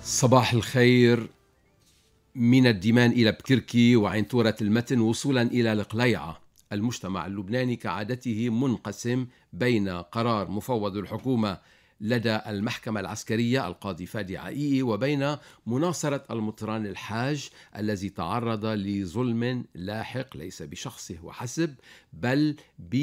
صباح الخير. من الديمان إلى بكركي وعنتورة المتن وصولا إلى القليعة. المجتمع اللبناني كعادته منقسم بين قرار مفوض الحكومة لدى المحكمة العسكرية القاضي فادي عقيقي وبين مناصرة المطران الحاج الذي تعرض لظلم لاحق ليس بشخصه وحسب بل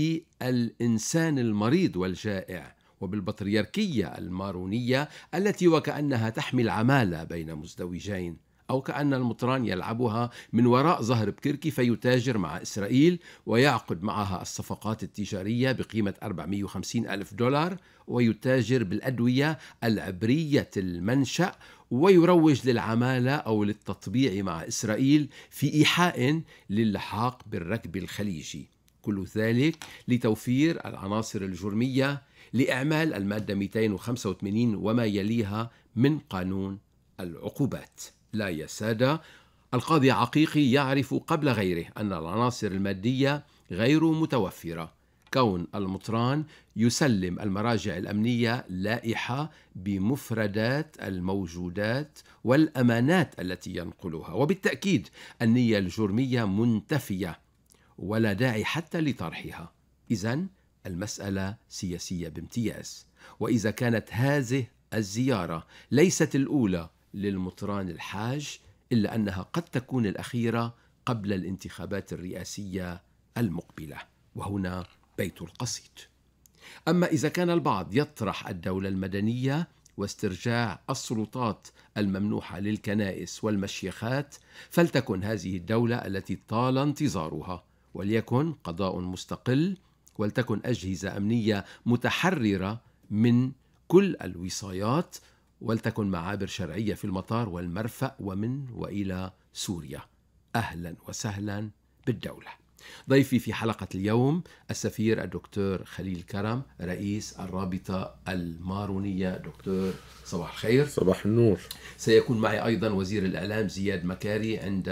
بالإنسان المريض والجائع وبالبطريركية المارونية التي وكأنها تحمي العمالة بين مزدوجين، أو كأن المطران يلعبها من وراء ظهر بكركي فيتاجر مع إسرائيل ويعقد معها الصفقات التجارية بقيمة 450 ألف دولار ويتاجر بالأدوية العبرية المنشأ ويروج للعمالة أو للتطبيع مع إسرائيل في إيحاء للحاق بالركب الخليجي. كل ذلك لتوفير العناصر الجرمية لإعمال المادة 285 وما يليها من قانون العقوبات. لا يا سادة، القاضي عقيقي يعرف قبل غيره أن العناصر المادية غير متوفرة، كون المطران يسلم المراجع الأمنية لائحة بمفردات الموجودات والأمانات التي ينقلها، وبالتأكيد النية الجرمية منتفية ولا داعي حتى لطرحها. إذن المسألة سياسية بامتياز. وإذا كانت هذه الزيارة ليست الأولى للمطران الحاج إلا أنها قد تكون الأخيرة قبل الانتخابات الرئاسية المقبلة، وهنا بيت القصيد. أما إذا كان البعض يطرح الدولة المدنية واسترجاع السلطات الممنوحة للكنائس والمشيخات، فلتكن هذه الدولة التي طال انتظارها، وليكن قضاء مستقل، ولتكن أجهزة أمنية متحررة من كل الوصايات، ولتكن معابر شرعية في المطار والمرفأ ومن وإلى سوريا. أهلا وسهلا بالدولة. ضيفي في حلقة اليوم السفير الدكتور خليل كرم رئيس الرابطة المارونية. دكتور صباح الخير. صباح النور. سيكون معي أيضا وزير الإعلام زياد مكاري عند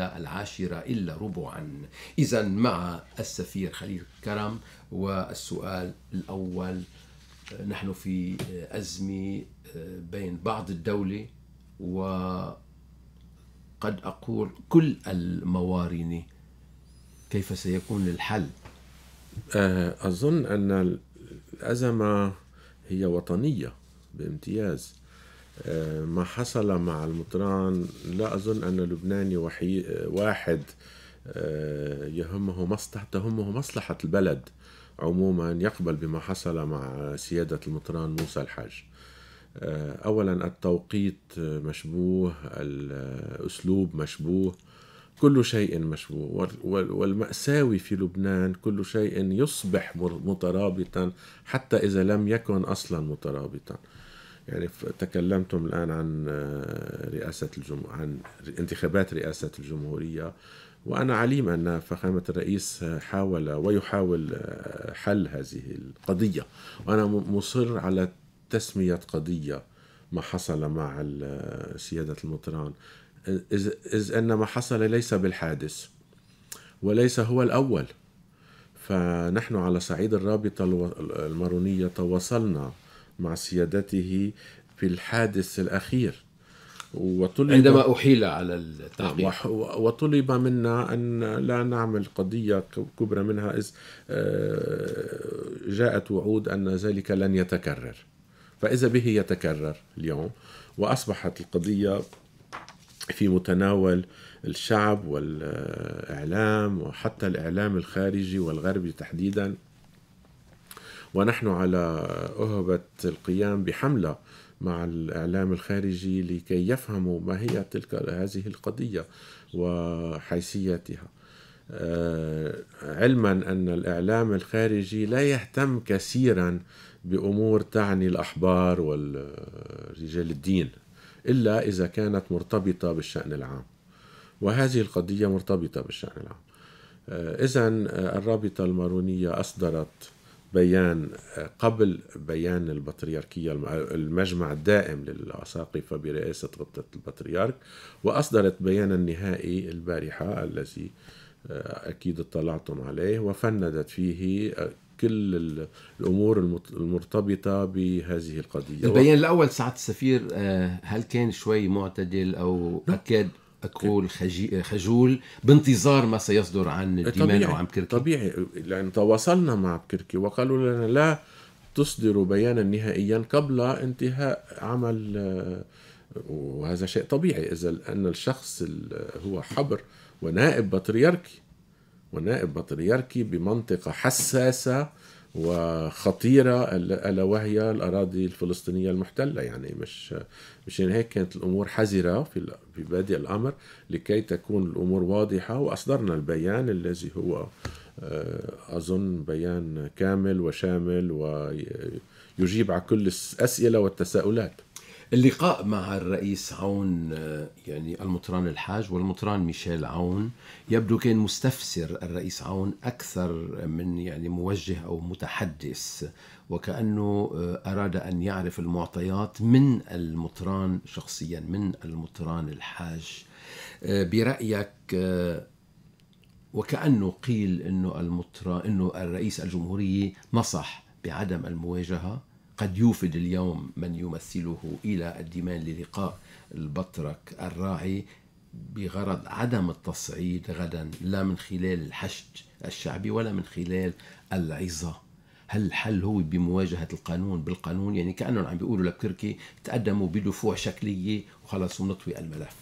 10:10. إذن مع السفير خليل كرم، والسؤال الأول: نحن في أزمة بين بعض الدولة وقد أقول كل الموارنة، كيف سيكون الحل؟ أظن أن الأزمة هي وطنية بامتياز. ما حصل مع المطران، لا أظن أن لبناني واحد تهمه مصلحة البلد عموما يقبل بما حصل مع سيادة المطران موسى الحاج. أولا التوقيت مشبوه، الأسلوب مشبوه، كل شيء مشبوه، والمأساوي في لبنان كل شيء يصبح مترابطا حتى إذا لم يكن أصلا مترابطا. يعني تكلمتم الآن عن عن انتخابات رئاسة الجمهورية، وأنا عليم أن فخامة الرئيس حاول ويحاول حل هذه القضية، وأنا مصر على تسمية قضية ما حصل مع سيادة المطران، إذ أن ما حصل ليس بالحادث وليس هو الأول. فنحن على صعيد الرابطة المارونية تواصلنا مع سيادته في الحادث الأخير، عندما أحيل على التحقيق، وطلب منا أن لا نعمل قضية كبرى منها، إذ جاءت وعود أن ذلك لن يتكرر، فإذا به يتكرر اليوم، وأصبحت القضية في متناول الشعب والإعلام وحتى الإعلام الخارجي والغربي تحديدا، ونحن على أهبة القيام بحملة مع الإعلام الخارجي لكي يفهموا ما هي هذه القضية وحيثيتها، علما أن الإعلام الخارجي لا يهتم كثيرا بأمور تعني الأحبار والرجال الدين إلا إذا كانت مرتبطة بالشأن العام، وهذه القضية مرتبطة بالشأن العام. إذن الرابطة المارونية أصدرت بيان قبل بيان البطريركية، المجمع الدائم للأساقفة برئاسة غبطة البطريرك، وأصدرت بيانا نهائي البارحة الذي أكيد اطلعتم عليه، وفندت فيه كل الأمور المرتبطة بهذه القضية. البيان الأول سعادة السفير هل كان شوي معتدل أو أكاد أقول خجول بانتظار ما سيصدر عن الديمان أو عن بكركي؟ طبيعي، لأن تواصلنا مع بكركي وقالوا لنا لا تصدروا بيانا نهائيا قبل انتهاء عمل، وهذا شيء طبيعي إذا أن الشخص هو حبر ونائب بطريركي بمنطقة حساسة وخطيرة ألا وهي الأراضي الفلسطينية المحتلة. يعني مش هيك كانت الأمور حذرة في بادئ الأمر لكي تكون الأمور واضحة، وأصدرنا البيان الذي هو أظن بيان كامل وشامل ويجيب على كل الأسئلة والتساؤلات. اللقاء مع الرئيس عون يعني المطران الحاج والمطران ميشيل عون يبدو كان مستفسر الرئيس عون أكثر من يعني موجه أو متحدث، وكأنه أراد أن يعرف المعطيات من المطران شخصيا، من المطران الحاج. برأيك وكأنه قيل إنه الرئيس الجمهورية نصح بعدم المواجهة، قد يوفد اليوم من يمثله إلى الديمان للقاء البطرك الراعي بغرض عدم التصعيد غدا، لا من خلال الحشد الشعبي ولا من خلال العظة. هل الحل هو بمواجهة القانون بالقانون؟ يعني كأنهم عم بيقولوا لبكركي تقدموا بدفوع شكلية وخلاص ونطوي الملف.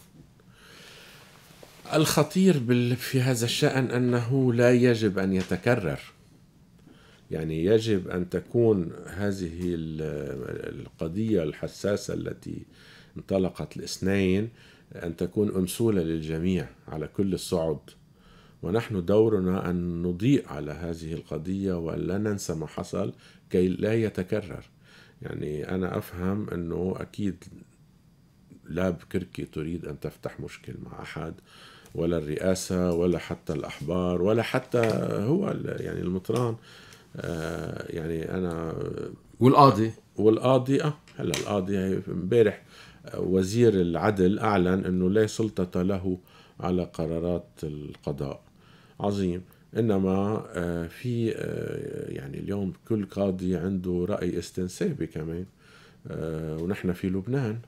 الخطير في هذا الشأن أنه لا يجب أن يتكرر. يعني يجب أن تكون هذه القضية الحساسة التي انطلقت الاثنين أن تكون أمثولة للجميع على كل الصعد، ونحن دورنا أن نضيء على هذه القضية ولا ننسى ما حصل كي لا يتكرر. يعني أنا أفهم أنه أكيد لا بكركي تريد أن تفتح مشكل مع أحد، ولا الرئاسة ولا حتى الأحبار ولا حتى هو يعني المطران. يعني أنا والقاضي هلا القاضي امبارح وزير العدل أعلن أنه لا سلطة له على قرارات القضاء. عظيم. إنما في يعني اليوم كل قاضي عنده رأي استنسابي كمان، ونحن في لبنان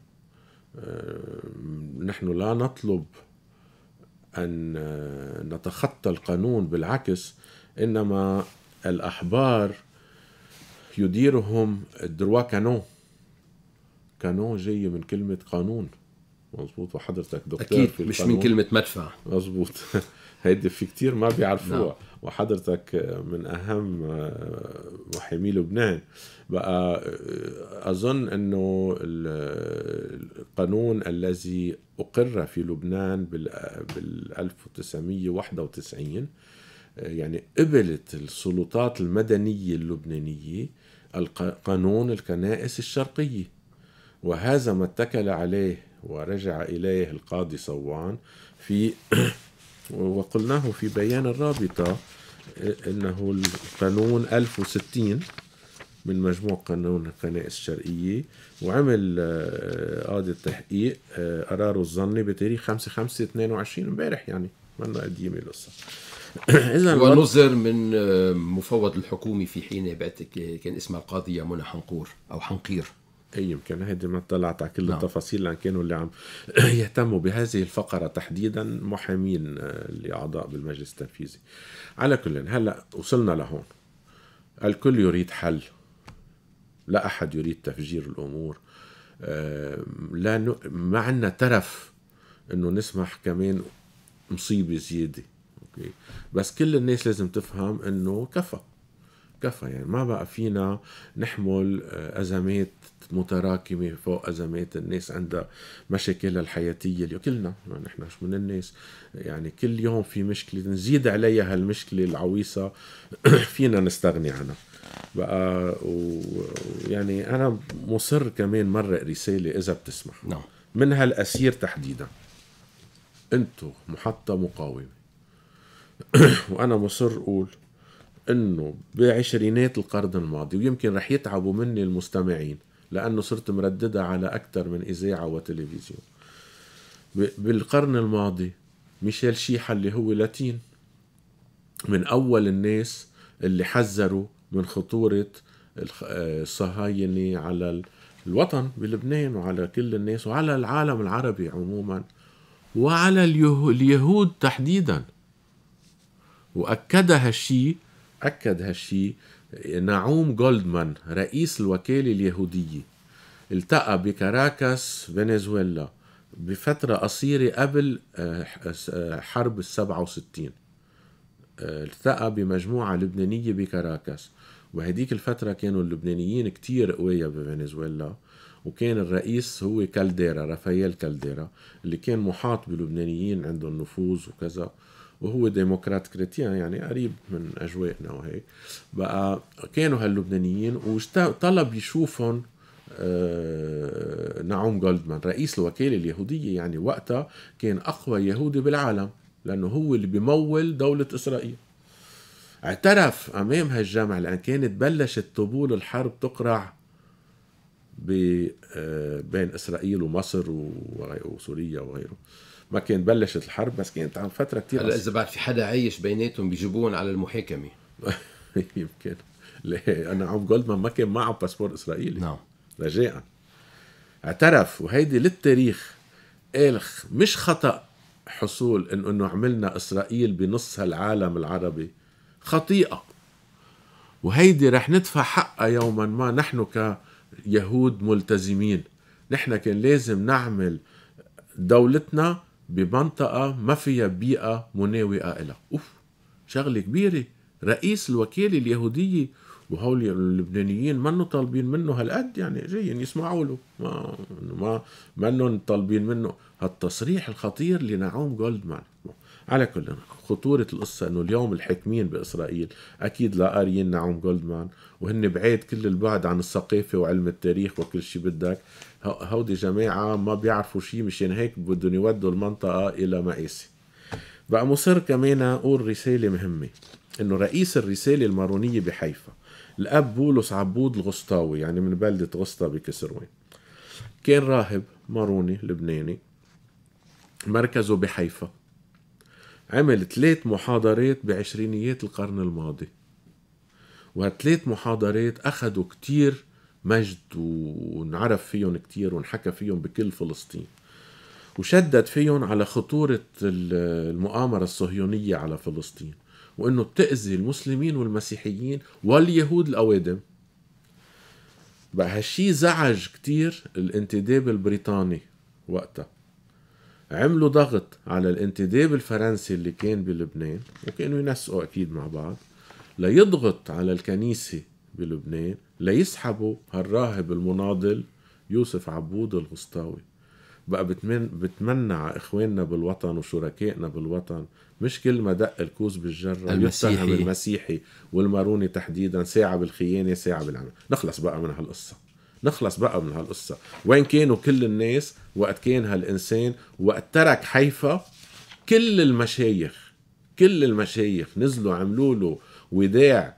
نحن لا نطلب أن نتخطى القانون، بالعكس إنما الأحبار يديرهم الدروا كانون جاي من كلمة قانون، مظبوط؟ وحضرتك دكتور أكيد في مش القانون. من كلمة مدفع، مظبوط. هيدي في كتير ما بيعرفوها. نعم. وحضرتك من أهم محامي لبنان. بقى أظن أنه القانون الذي أقر في لبنان بال 1991 يعني قبلت السلطات المدنية اللبنانية قانون الكنائس الشرقية، وهذا ما اتكل عليه ورجع إليه القاضي صوان في وقلناه في بيان الرابطة إنه القانون 1060 من مجموع قانون الكنائس الشرقية، وعمل قاضي التحقيق قراره الظني بتاريخ 5/5/22 امبارح، يعني ما قديمة القصة. ونظر من مفوض الحكومي في حين بعتك كان اسمها القاضية منى حنقور أو حنقير. أي يمكن هيدي ما طلعت على كل التفاصيل، لأن كانوا اللي عم يهتموا بهذه الفقرة تحديدا محامين لأعضاء بالمجلس التنفيذي. على كل هلأ وصلنا لهون، الكل يريد حل، لا أحد يريد تفجير الأمور. لا ما عنا ترف إنه نسمح كمان مصيبة زيادة. أوكي. بس كل الناس لازم تفهم إنه كفى يعني ما بقى فينا نحمل أزمات متراكمة فوق أزمات. الناس عندها مشاكل الحياتية اللي كلنا ما نحناش من الناس، يعني كل يوم في مشكلة نزيد عليها هالمشكلة العويصة فينا نستغني عنها بقى. يعني أنا مصر كمان مرة رسالة إذا بتسمح من هالأسير تحديدا، أنتو محطة مقاومة وأنا مصر أقول إنه بعشرينات القرن الماضي، ويمكن رح يتعبوا مني المستمعين لأنه صرت مرددة على أكثر من إذاعة وتلفزيون. بالقرن الماضي ميشيل شيحة اللي هو لاتين من أول الناس اللي حذروا من خطورة الصهاينة على الوطن بلبنان وعلى كل الناس وعلى العالم العربي عموما وعلى اليهود تحديدا. وأكد هالشي نعوم جولدمان رئيس الوكالة اليهودية، التقى بكاراكاس فنزويلا بفترة قصيرة قبل حرب 67. التقى بمجموعة لبنانية بكاراكاس، وهديك الفترة كانوا اللبنانيين كتير قوية بفنزويلا، وكان الرئيس هو كالديرا، رافائيل كالديرا، اللي كان محاط بلبنانيين عندهم نفوذ وكذا، وهو ديمقراط كريتيان يعني قريب من أجوائنا. وهيك بقى كانوا هاللبنانيين وطلب يشوفهم نعوم جولدمان رئيس الوكالة اليهودية، يعني وقتها كان أقوى يهودي بالعالم لأنه هو اللي بيمول دولة إسرائيل. اعترف أمام هالجامعة لأن كانت بلشت طبول الحرب تقرع بين إسرائيل ومصر وسوريا وغيره. ما كانت بلشت الحرب بس كانت عن فترة كتير. هلا إذا بعد في حدا عايش بيناتهم بيجيبون على المحاكمة. يمكن. ليه؟ أنا عم جولدمان ما كان معه باسبور إسرائيلي. نعم. رجاء اعترف، وهيدي للتاريخ قال مش خطأ حصول إنه عملنا إسرائيل بنص هالعالم العربي، خطيئة، وهيدي رح ندفع حقها يوما ما. نحن كيهود ملتزمين نحن كان لازم نعمل دولتنا بمنطقة ما فيها بيئة مناوئة إلها. شغلة كبيرة. رئيس الوكالة اليهودية، وهول اللبنانيين منو طالبين منه هالقد، يعني جايين يسمعوا له، منو طالبين منه هالتصريح الخطير لنعوم جولدمان. على كل خطورة القصة انه اليوم الحاكمين بإسرائيل اكيد لا قاريين نعوم جولدمان، وهن بعيد كل البعد عن الثقافة وعلم التاريخ وكل شي بدك. هودي جماعة ما بيعرفوا شي، مشان هيك بدهم يودوا المنطقة الى مآسي. بقى مصر كمان اقول رسالة مهمة، انه رئيس الرسالة المارونية بحيفا الاب بولس عبود الغسطاوي، يعني من بلدة غسطا بكسروان، كان راهب ماروني لبناني مركزه بحيفا. عمل 3 محاضرات بعشرينيات القرن الماضي، وهالثلاث محاضرات أخذوا كتير مجد ونعرف فيهم كتير ونحكى فيهم بكل فلسطين، وشدد فيهم على خطورة المؤامرة الصهيونية على فلسطين، وإنه بتأذي المسلمين والمسيحيين واليهود الأوادم. بقى هالشي زعج كتير الانتداب البريطاني وقتها. عملوا ضغط على الانتداب الفرنسي اللي كان بلبنان، وكانوا ينسقوا أكيد مع بعض، ليضغط على الكنيسة بلبنان ليسحبوا هالراهب المناضل يوسف عبود الغسطاوي. بقى بتمنع إخواننا بالوطن وشركائنا بالوطن، مش كل ما دق الكوز بالجرة يتهم المسيحي والماروني تحديدا ساعة بالخيانة ساعة بالعمل. نخلص بقى من هالقصة. وين كانوا كل الناس وقت كان هالإنسان وقت ترك حيفا؟ كل المشايخ نزلوا عملوا له وداع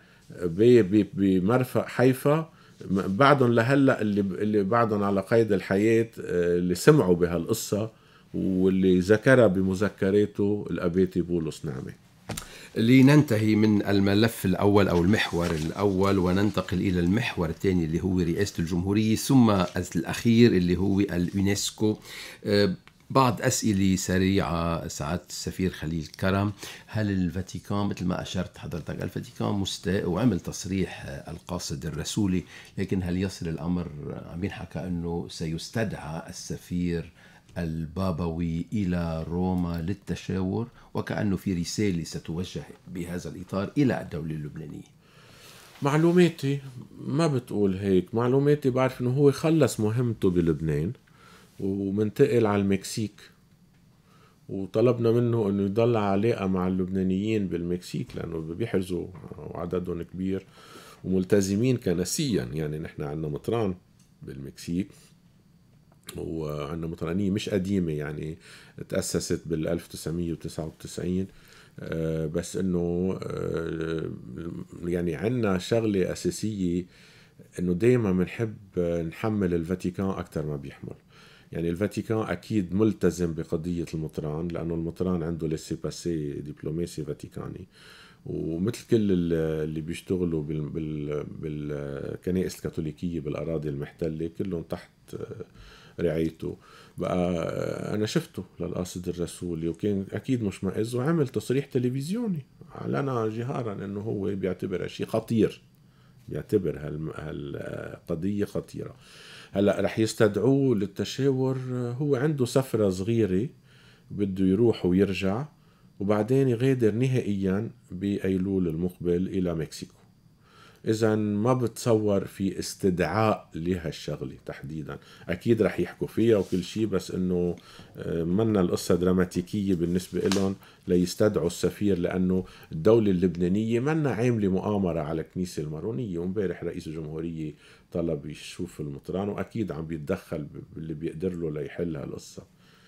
بمرفق حيفا. بعدهم لهلأ اللي بعدهم على قيد الحياة اللي سمعوا بهالقصة واللي ذكرها بمذكراته الأباتي بولس نعمة. لننتهي من الملف الأول أو المحور الأول وننتقل إلى المحور الثاني اللي هو رئاسة الجمهورية، ثم الأخير اللي هو اليونسكو. بعض أسئلة سريعة سعادة السفير خليل كرم. هل الفاتيكان مثل ما أشرت حضرتك الفاتيكان مستاء وعمل تصريح القاصد الرسولي، لكن هل يصل الأمر عم ينحكى أنه سيستدعى السفير البابوي إلى روما للتشاور، وكأنه في رسالة ستوجه بهذا الإطار إلى الدولة اللبنانية؟ معلوماتي ما بتقول هيك. معلوماتي بعرف أنه هو خلص مهمته بلبنان ومنتقل على المكسيك، وطلبنا منه أنه يضل علاقة مع اللبنانيين بالمكسيك لأنه بيحرزوا وعددهم كبير وملتزمين كنسيا. يعني نحن عندنا مطران بالمكسيك وعندنا مطرانية مش قديمة، يعني تأسست بال1999، بس انه يعني عندنا شغلة أساسية انه دايما بنحب نحمل الفاتيكان أكتر ما بيحمل. يعني الفاتيكان أكيد ملتزم بقضية المطران لأنه المطران عنده لسي باسي دبلوماسي فاتيكاني، ومثل كل اللي بيشتغلوا بالكنائس الكاثوليكية بالأراضي المحتلة كلهم تحت رعايته. بقى أنا شفته للقاصد الرسولي وكان أكيد مشمئز، وعمل تصريح تلفزيوني أعلن جهارا أنه هو بيعتبر شيء خطير، بيعتبر هالقضية خطيرة. هلأ رح يستدعوه للتشاور، هو عنده سفرة صغيرة بده يروح ويرجع، وبعدين يغادر نهائيا بأيلول المقبل إلى مكسيكو. إذا ما بتصور في استدعاء لهالشغلة تحديدا. أكيد رح يحكوا فيها وكل شيء، بس إنه منا القصة دراماتيكية بالنسبة لهم ليستدعوا السفير، لأنه الدولة اللبنانية منا عاملة مؤامرة على الكنيسة المارونية. ومبارح رئيس الجمهورية طلب يشوف المطران، وأكيد عم بيتدخل باللي بيقدر له ليحل هالقصة.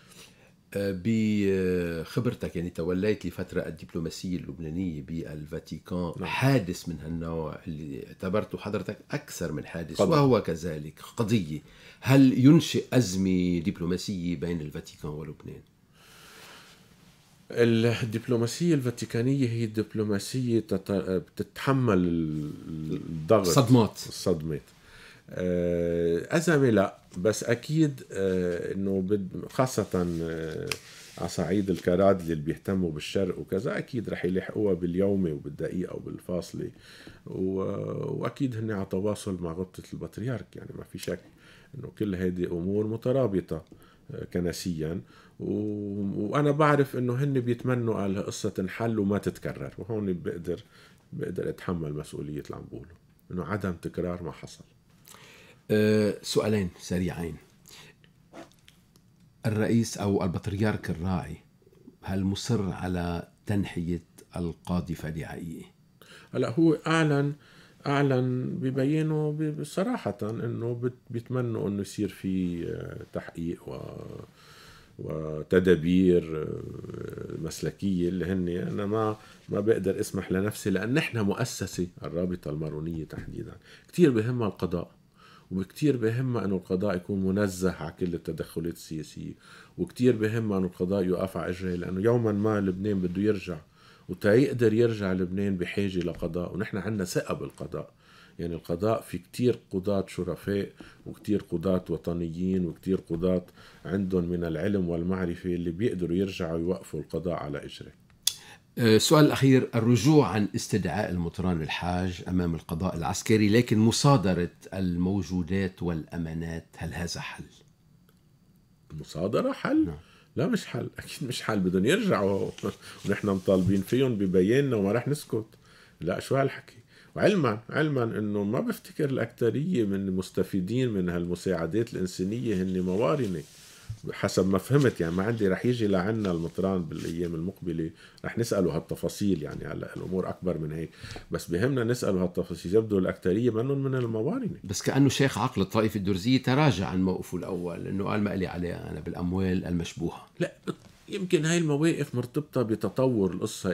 بخبرتك يعني توليت لفترة الدبلوماسية اللبنانية بالفاتيكان، نعم. حادث من هالنوع اللي اعتبرته حضرتك أكثر من حادث قضية. وهو كذلك قضية، هل ينشئ أزمة دبلوماسية بين الفاتيكان ولبنان؟ الدبلوماسية الفاتيكانية هي دبلوماسية بتتحمل الضغط، الصدمات. أزمة لا، بس أكيد إنه خاصة على صعيد الكرادة اللي بيهتموا بالشرق وكذا، أكيد رح يلحقوها باليومي وبالدقيقة وبالفاصلة، وأكيد هن على تواصل مع غبطة البطريرك. يعني ما في شك إنه كل هذه أمور مترابطة كنسيا، وأنا بعرف إنه هن بيتمنوا القصة تنحل وما تتكرر، وهون بقدر أتحمل مسؤولية اللي عم بقوله، إنه عدم تكرار ما حصل. سؤالين سريعين. الرئيس أو البطريرك الراعي هل مصر على تنحية القاضي فادي عقيقي؟ هلا هو أعلن ببينه بصراحة إنه بيتمنوا إنه يصير في تحقيق وتدابير مسلكية اللي هن. أنا ما بقدر أسمح لنفسي، لأن نحن مؤسسة الرابطة المارونية تحديدا كتير بهمها القضاء، وكتير بهمها أنه القضاء يكون منزه على كل التدخلات السياسية، وكتير بهمها أنه القضاء يقف على إجريه، لأنه يوما ما لبنان بده يرجع، وتيقدر يرجع لبنان بحاجة لقضاء، ونحن عندنا ثقة بالقضاء. يعني القضاء في كتير قضاة شرفاء، وكتير قضاة وطنيين، وكتير قضاة عندهم من العلم والمعرفة اللي بيقدروا يرجعوا يوقفوا القضاء على إجريه. السؤال الأخير، الرجوع عن استدعاء المطران الحاج أمام القضاء العسكري، لكن مصادرة الموجودات والأمانات، هل هذا حل؟ المصادرة حل؟ نعم. لا مش حل، أكيد مش حل. بدهم يرجعوا ونحن مطالبين فيهم ببياننا وما رح نسكت. لا شو هالحكي. وعلما انه ما بفتكر الأكترية من المستفيدين من هالمساعدات الإنسانية هن موارنة حسب ما فهمت. يعني ما عندي رح يجي لعنا المطران بالأيام المقبلة رح نسأله هالتفاصيل. يعني هلا الأمور أكبر من هيك، بس بهمنا نسأله هالتفاصيل. يبدو الأكترية منهم من الموارنة. بس كأنه شيخ عقل الطائفة الدرزية تراجع عن موقفه الأول، إنه قال ما لي عليها أنا بالأموال المشبوهة. لا يمكن هاي المواقف مرتبطة بتطور القصة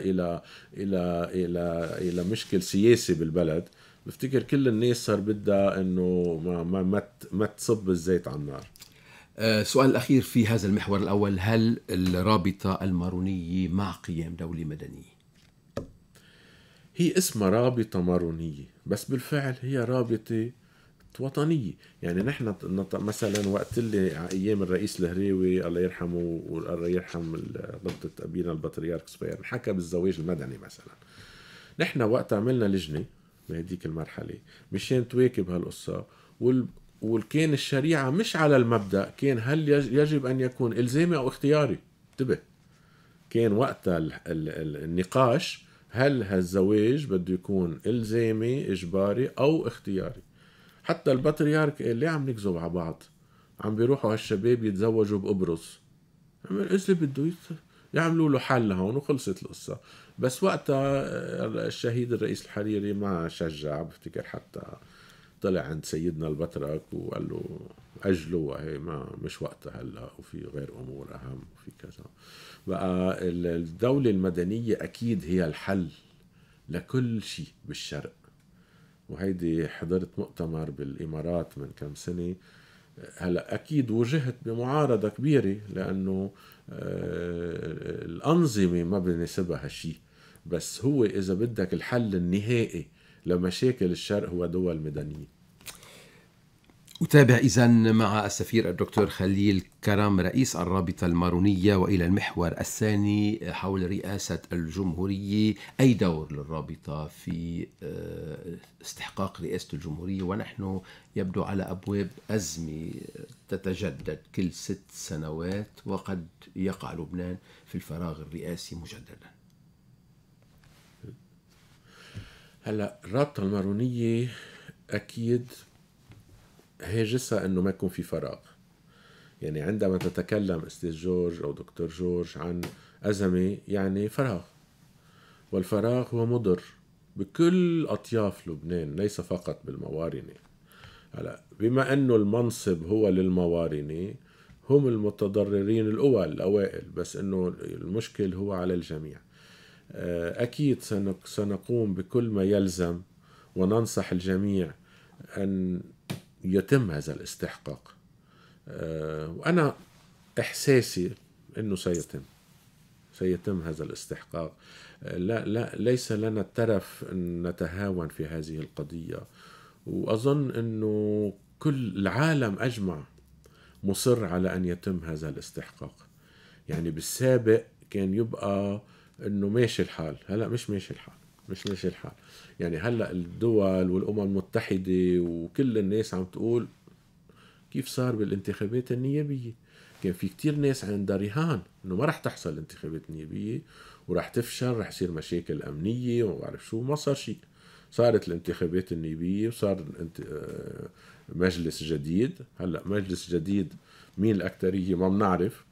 إلى مشكل سياسي بالبلد. بفتكر كل الناس صار بدها إنه ما تصب الزيت على النار. السؤال الأخير في هذا المحور الأول، هل الرابطة المارونية مع قيام دولة مدنية؟ هي اسمها رابطة مارونية، بس بالفعل هي رابطة وطنية. يعني نحن مثلا وقت اللي أيام الرئيس الهريوي الله يرحمه والله يرحم غلطة أبينا البطريرك صفير حكى بالزواج المدني مثلا، نحن وقت عملنا لجنة بهديك المرحلة مشان تواكب هالقصة، والكين الشريعة مش على المبدأ كان هل يجب أن يكون إلزامي أو اختياري. انتبه، كان وقتها النقاش هل هالزواج بده يكون إلزامي إجباري أو اختياري. حتى البطريرك قال ليه عم نكذب على بعض، عم بيروحوا هالشباب يتزوجوا بقبرص، إذا بده يعملوا له حل هون وخلصت القصة. بس وقتها الشهيد الرئيس الحريري ما شجع، بفتكر حتى طلع عند سيدنا البطرك وقال له أجلوا، وهي ما مش وقتها هلا، وفي غير أمور أهم وفي كذا. بقى الدولة المدنية أكيد هي الحل لكل شيء بالشرق. وهيدي حضرت مؤتمر بالإمارات من كم سنة، هلا أكيد وجهت بمعارضة كبيرة لأنه الأنظمة ما بنسبها هالشي، بس هو إذا بدك الحل النهائي لمشاكل الشرق هو دول مدنية. أتابع إذن مع السفير الدكتور خليل كرم رئيس الرابطة المارونية، وإلى المحور الثاني حول رئاسة الجمهورية. أي دور للرابطة في استحقاق رئاسة الجمهورية ونحن يبدو على أبواب أزمة تتجدد كل 6 سنوات وقد يقع لبنان في الفراغ الرئاسي مجددا؟ هلا الرابطة المارونية أكيد هاجسها انه ما يكون في فراغ. يعني عندما تتكلم استاذ جورج او دكتور جورج عن ازمه يعني فراغ، والفراغ هو مضر بكل اطياف لبنان ليس فقط بالموارنه. هلا بما انه المنصب هو للموارنه هم المتضررين الاوائل، بس انه المشكل هو على الجميع. اكيد سنقوم بكل ما يلزم وننصح الجميع ان يتم هذا الاستحقاق. وأنا إحساسي أنه سيتم هذا الاستحقاق. لا ليس لنا الترف أن نتهاون في هذه القضية، وأظن أنه كل العالم أجمع مصر على أن يتم هذا الاستحقاق. يعني بالسابق كان يبقى أنه ماشي الحال، هلأ مش ماشي الحال. يعني هلأ الدول والأمم المتحدة وكل الناس عم تقول كيف صار بالانتخابات النيابية. كان في كتير ناس عندها رهان انه ما رح تحصل الانتخابات النيابية ورح تفشل، رح يصير مشاكل امنية وما بعرف شو. ما صار شيء، صارت الانتخابات النيابية وصار مجلس جديد. هلأ مجلس جديد مين الأكترية ما بنعرف،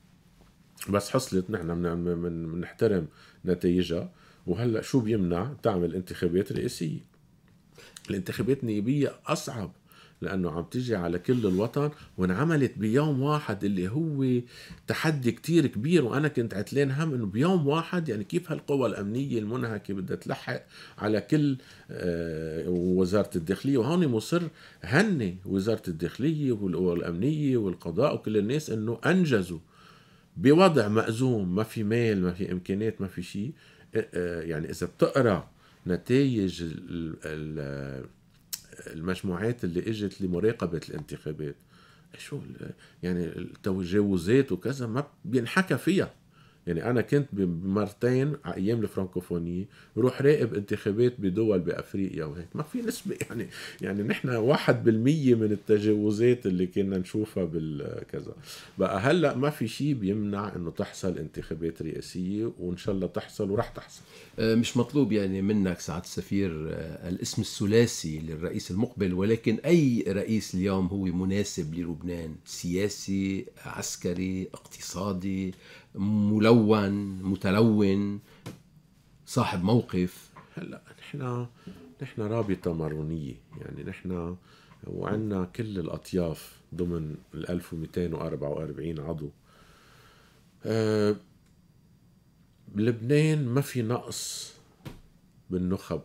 بس حصلت، نحن بنحترم نتائجها. وهلأ شو بيمنع تعمل انتخابات رئاسية؟ الانتخابات النيابية أصعب لأنه عم تجي على كل الوطن، وانعملت بيوم واحد اللي هو تحدي كتير كبير. وأنا كنت عتلان هم إنه بيوم واحد يعني كيف هالقوى الأمنية المنهكة بدها تلحق على كل وزارة الداخلية. وهون مصر هني وزارة الداخلية والقوى الأمنية والقضاء وكل الناس إنه أنجزوا بوضع مأزوم، ما في مال، ما في إمكانيات، ما في شيء. يعني إذا بتقرأ نتائج المجموعات اللي اجت لمراقبة الانتخابات، شو يعني التجاوزات وكذا ما بينحكى فيها. يعني أنا كنت بمرتين أيام الفرنكوفونية روح راقب انتخابات بدول بأفريقيا وهيك ما في نسبة. يعني نحن 1% من التجاوزات اللي كنا نشوفها بالكذا. بقى هلأ ما في شيء بيمنع إنه تحصل انتخابات رئاسية، وإن شاء الله تحصل ورح تحصل. مش مطلوب يعني منك سعادة السفير الاسم الثلاثي للرئيس المقبل، ولكن أي رئيس اليوم هو مناسب للبنان؟ سياسي، عسكري، اقتصادي، ملون، متلون، صاحب موقف؟ هلا نحن رابطة مارونية، يعني نحن وعنا كل الأطياف ضمن 1244 عضو. بلبنان ما في نقص بالنخب،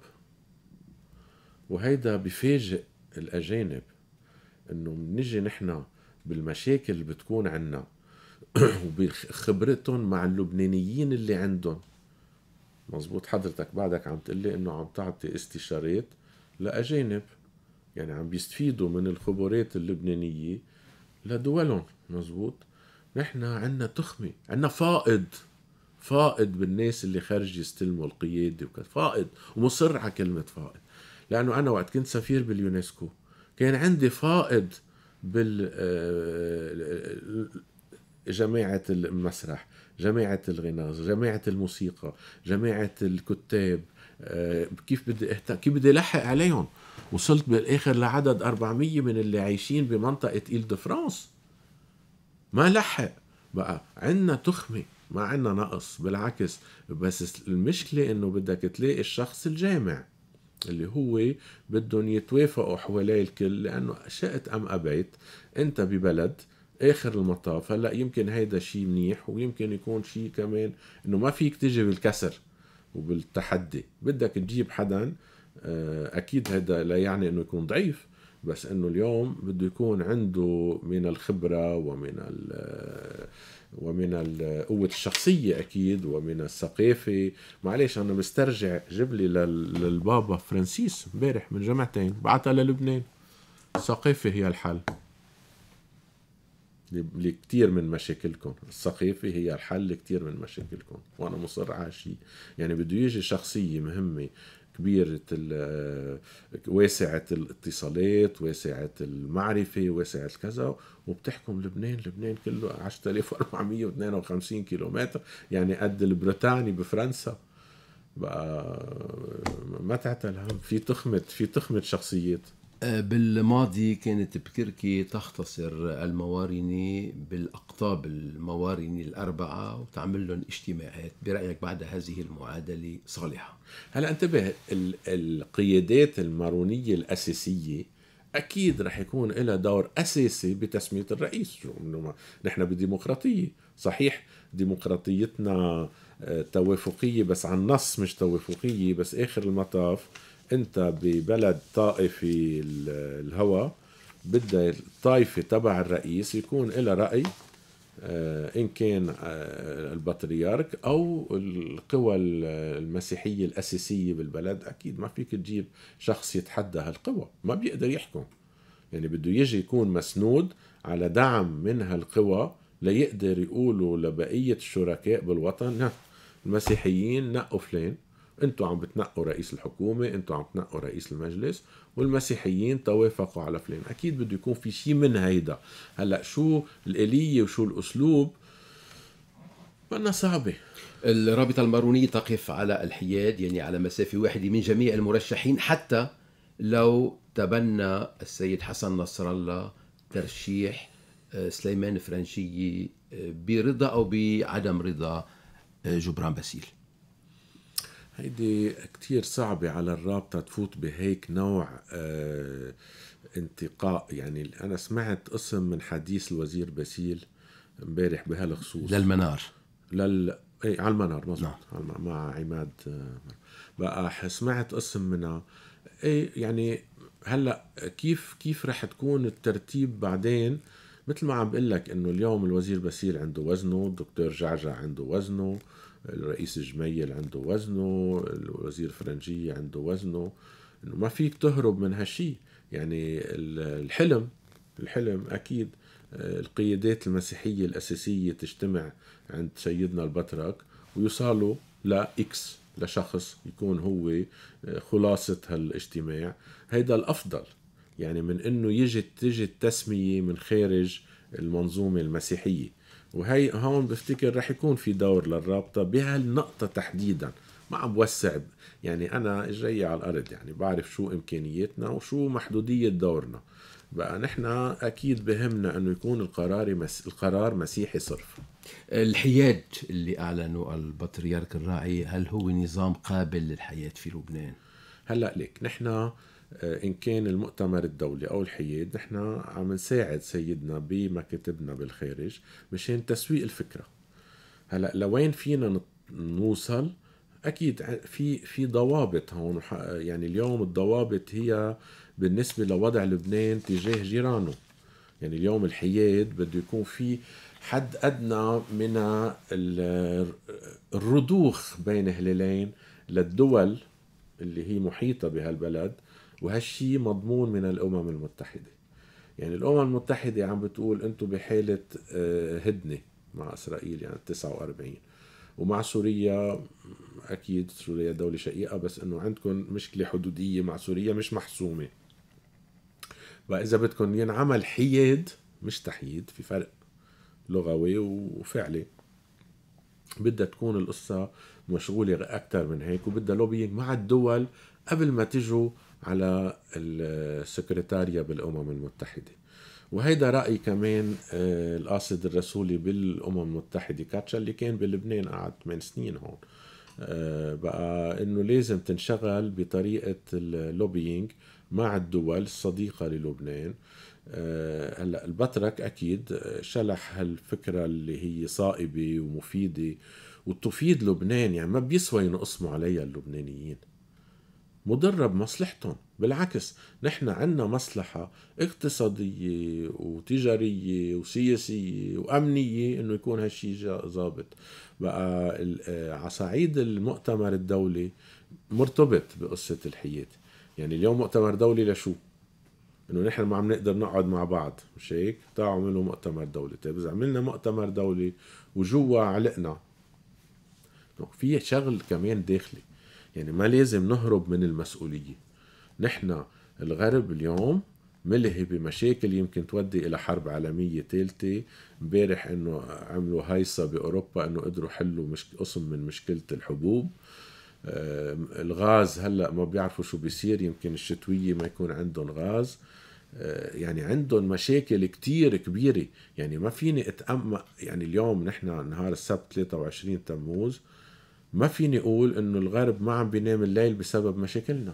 وهيدا بفاجئ الأجانب إنه نجي نحن بالمشاكل اللي بتكون عنا وبخبرتهم مع اللبنانيين اللي عندهم. مزبوط، حضرتك بعدك عم تقلي إنه عم تعطي استشارات لأجانب، يعني عم بيستفيدوا من الخبرات اللبنانية لدولهم. مزبوط. نحن عنا تخمة، عنا فائض بالناس اللي خارج يستلموا القيادة وكذا، فائض، ومصر على كلمة فائض. لأنه أنا وقت كنت سفير باليونسكو كان عندي فائض جماعة المسرح، جماعة الغناء، جماعة الموسيقى، جماعة الكتاب. كيف بدي لحق عليهم؟ وصلت بالآخر لعدد 400 من اللي عايشين بمنطقة إيل دو فرانس. ما لحق. بقى عنا تخمة، ما عنا نقص، بالعكس. بس المشكلة إنه بدك تلاقي الشخص الجامع اللي هو بدهم يتوافقوا حوالي الكل. لأنه شئت أم أبيت أنت ببلد آخر المطاف. هلأ يمكن هيدا شيء منيح، ويمكن يكون شيء كمان إنه ما فيك تجي بالكسر وبالتحدي، بدك تجيب حدا. أكيد هيدا لا يعني إنه يكون ضعيف، بس انه اليوم بده يكون عنده من الخبرة ومن قوة الشخصية اكيد، ومن الثقافة. معلش انا بسترجع جبلي للبابا فرانسيس امبارح من جمعتين بعتها للبنان. الثقافة هي الحل لكتير من مشاكلكم، الثقافة هي الحل لكتير من مشاكلكم، وانا مصر على شيء. يعني بده يجي شخصية مهمة كبيرة واسعة الاتصالات، واسعة المعرفة، واسعة كذا، وبتحكم لبنان كله 10452 كيلومتر، يعني قد البريطاني بفرنسا. بقى ما تعتل هم في تخمة شخصيات. بالماضي كانت بكركي تختصر الموارنة بالأقطاب الموارنة الأربعة وتعمل لهم اجتماعات. برأيك بعد هذه المعادلة صالحة؟ هلا انتبه، القيادات المارونية الأساسية أكيد رح يكون لها دور أساسي بتسمية الرئيس. نحن بديمقراطية، صحيح ديمقراطيتنا توافقية بس عن نص، مش توافقية بس آخر المطاف. انت ببلد طائفي الهوى بدها الطائفة تبع الرئيس يكون لها رأي، إن كان البطريرك أو القوى المسيحية الأساسية بالبلد. أكيد ما فيك تجيب شخص يتحدى هالقوى، ما بيقدر يحكم. يعني بده يجي يكون مسنود على دعم من هالقوى ليقدر يقولوا لبقية الشركاء بالوطن: المسيحيين نقوا فلان، انتوا عم بتنقوا رئيس الحكومة، انتوا عم بتنقوا رئيس المجلس، والمسيحيين توافقوا على فلان. اكيد بده يكون في شيء من هيدا. هلأ شو الآلية وشو الأسلوب بدنا صعبة. الرابطة المارونية تقف على الحياد، يعني على مسافة واحدة من جميع المرشحين، حتى لو تبنى السيد حسن نصر الله ترشيح سليمان فرنشية برضا أو بعدم رضا جبران باسيل. هيدي كتير صعبة على الرابطة تفوت بهيك نوع انتقاء. يعني أنا سمعت اسم من حديث الوزير باسيل امبارح بهالخصوص للمنار. ايه على المنار مظبوط. مع عماد بقى سمعت اسم منها. ايه يعني هلا كيف رح تكون الترتيب بعدين؟ مثل ما عم بقول لك انه اليوم الوزير باسيل عنده وزنه، الدكتور جعجع عنده وزنه، الرئيس جميل عنده وزنه، الوزير فرنجية عنده وزنه. انه ما فيك تهرب من هالشي. يعني الحلم اكيد القيادات المسيحية الأساسية تجتمع عند سيدنا البطرك ويوصلوا لإكس، لشخص يكون هو خلاصة هالاجتماع. هيدا الأفضل يعني من إنه تجي التسمية من خارج المنظومة المسيحية. وهي هون بفتكر رح يكون في دور للرابطة بهالنقطة تحديدا. ما عم بوسع، يعني أنا جاي على الأرض، يعني بعرف شو إمكانياتنا وشو محدودية دورنا. بقى نحن أكيد بهمنا أنه يكون القرار مسيحي صرف. الحياد اللي أعلنوا البطريرك الراعي، هل هو نظام قابل للحياة في لبنان؟ هلأ ليك نحن إن كان المؤتمر الدولي أو الحياد، نحن عم نساعد سيدنا بمكاتبنا بالخارج مشان تسويق الفكرة. هلأ لوين فينا نوصل؟ أكيد في ضوابط هون. يعني اليوم الضوابط هي بالنسبة لوضع لبنان تجاه جيرانه. يعني اليوم الحياد بده يكون في حد أدنى من الرضوخ بين هلالين للدول اللي هي محيطة بهالبلد، وهالشي مضمون من الأمم المتحدة. يعني الأمم المتحدة عم بتقول أنتم بحالة هدنة مع إسرائيل، يعني 49، ومع سوريا أكيد سوريا دولة شقيقة بس أنه عندكم مشكلة حدودية مع سوريا مش محسومة. وإذا بدكم ينعمل حياد مش تحييد، في فرق لغوي وفعلي. بدها تكون القصة مشغولة أكتر من هيك، وبدها لوبينج مع الدول قبل ما تجوا على السكرتارية بالأمم المتحدة. وهيدا رأي كمان القاصد الرسولي بالأمم المتحدة كاتشا اللي كان بلبنان قعد 8 سنين هون. بقى إنه لازم تنشغل بطريقة اللوبينج مع الدول الصديقة للبنان. هلا البطرك أكيد شلح هالفكرة اللي هي صائبة ومفيدة وتفيد لبنان. يعني ما بيسوى ينقسموا عليها اللبنانيين، مضرة بمصلحتهم. بالعكس نحن عندنا مصلحة اقتصادية وتجارية وسياسية وأمنية إنه يكون هالشي ضابط. بقى على صعيد المؤتمر الدولي مرتبط بقصة الحياة. يعني اليوم مؤتمر دولي لشو؟ إنه نحن ما عم نقدر نقعد مع بعض، مش هيك؟ تعالوا عملوا مؤتمر دولي. طيب إذا عملنا مؤتمر دولي وجوا علقنا، في شغل كمان داخلي. يعني ما لازم نهرب من المسؤولية. نحن الغرب اليوم ملهي بمشاكل يمكن تودي إلى حرب عالمية ثالثة. امبارح إنه عملوا هيصة بأوروبا إنه قدروا حلوا قسم من مشكلة الحبوب. الغاز هلأ ما بيعرفوا شو بيصير، يمكن الشتوية ما يكون عندهم غاز. يعني عندهم مشاكل كتير كبيرة. يعني ما فيني أتأمل. يعني اليوم نحن نهار السبت 23 تموز، ما فيني أقول إنه الغرب ما عم بينام الليل بسبب مشاكلنا.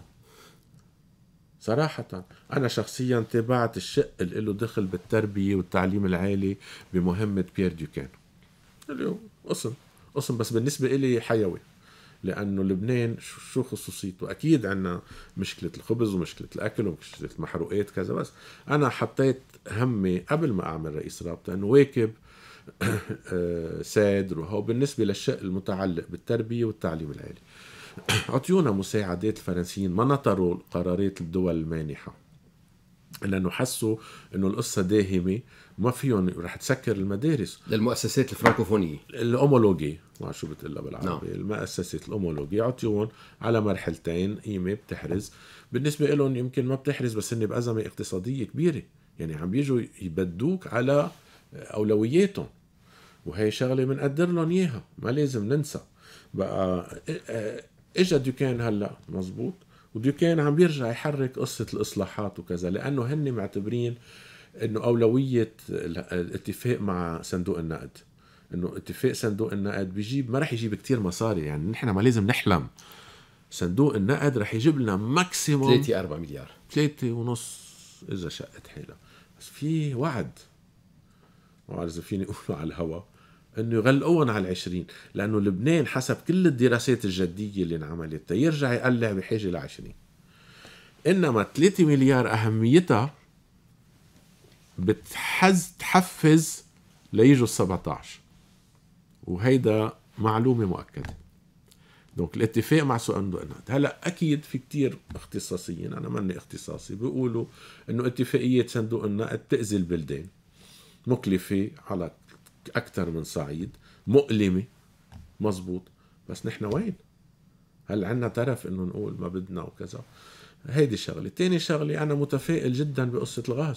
صراحة أنا شخصيا تابعت الشق اللي له دخل بالتربية والتعليم العالي بمهمة بيير ديوكان. اليوم قسم بس بالنسبة إلي حيوي، لأنه لبنان شو خصوصيته. أكيد عنا مشكلة الخبز ومشكلة الأكل ومشكلة المحروقات كذا، بس أنا حطيت همي قبل ما أعمل رئيس رابطة أنه واكب سادر وهو بالنسبة للشق المتعلق بالتربية والتعليم العالي. عطيونا مساعدات الفرنسيين، ما نطروا قرارات الدول المانحة لأنه حسوا أنه القصة داهمة وما فيهم رح تسكر المدارس. للمؤسسات الفرنكوفونية الأومولوجي، ما شو بتقلها بالعربي، نعم. المؤسسات الأومولوجي عطيون على مرحلتين قيمة بتحرز. بالنسبة لهم يمكن ما بتحرز، بس إني بأزمة اقتصادية كبيرة. يعني عم بيجوا يبدوك على أولوياتهم، وهي شغلة منقدر لهم إياها، ما لازم ننسى. بقى اجا ديوكان هلا مزبوط، وديوكان عم بيرجع يحرك قصة الإصلاحات وكذا، لأنه هن معتبرين إنه أولوية الاتفاق مع صندوق النقد. إنه اتفاق صندوق النقد بيجيب، ما رح يجيب كتير مصاري. يعني نحن ما لازم نحلم. صندوق النقد رح يجيب لنا ماكسيموم 3-4 مليار، 3.5 إذا شقت حيلها. بس في وعد، ما بعرف إذا فيني أقوله على الهوا، انه يغلقون على 20. لانه لبنان حسب كل الدراسات الجدية اللي انعملت يرجع يقلع بحاجة ل20. انما 3 مليار اهميتها تحفز ليجوا 17، وهيدا معلومة مؤكدة. دونك الاتفاق مع صندوق النقد هلا اكيد في كتير اختصاصيين، انا ماني اختصاصي، بيقولوا انه اتفاقية صندوق النقد تأذي البلدان، مكلفة على أكثر من صعيد، مؤلمة. مزبوط، بس نحن وين؟ هل عنا طرف إنه نقول ما بدنا وكذا؟ هيدي شغلة. تاني شغلة، أنا متفائل جدا بقصة الغاز.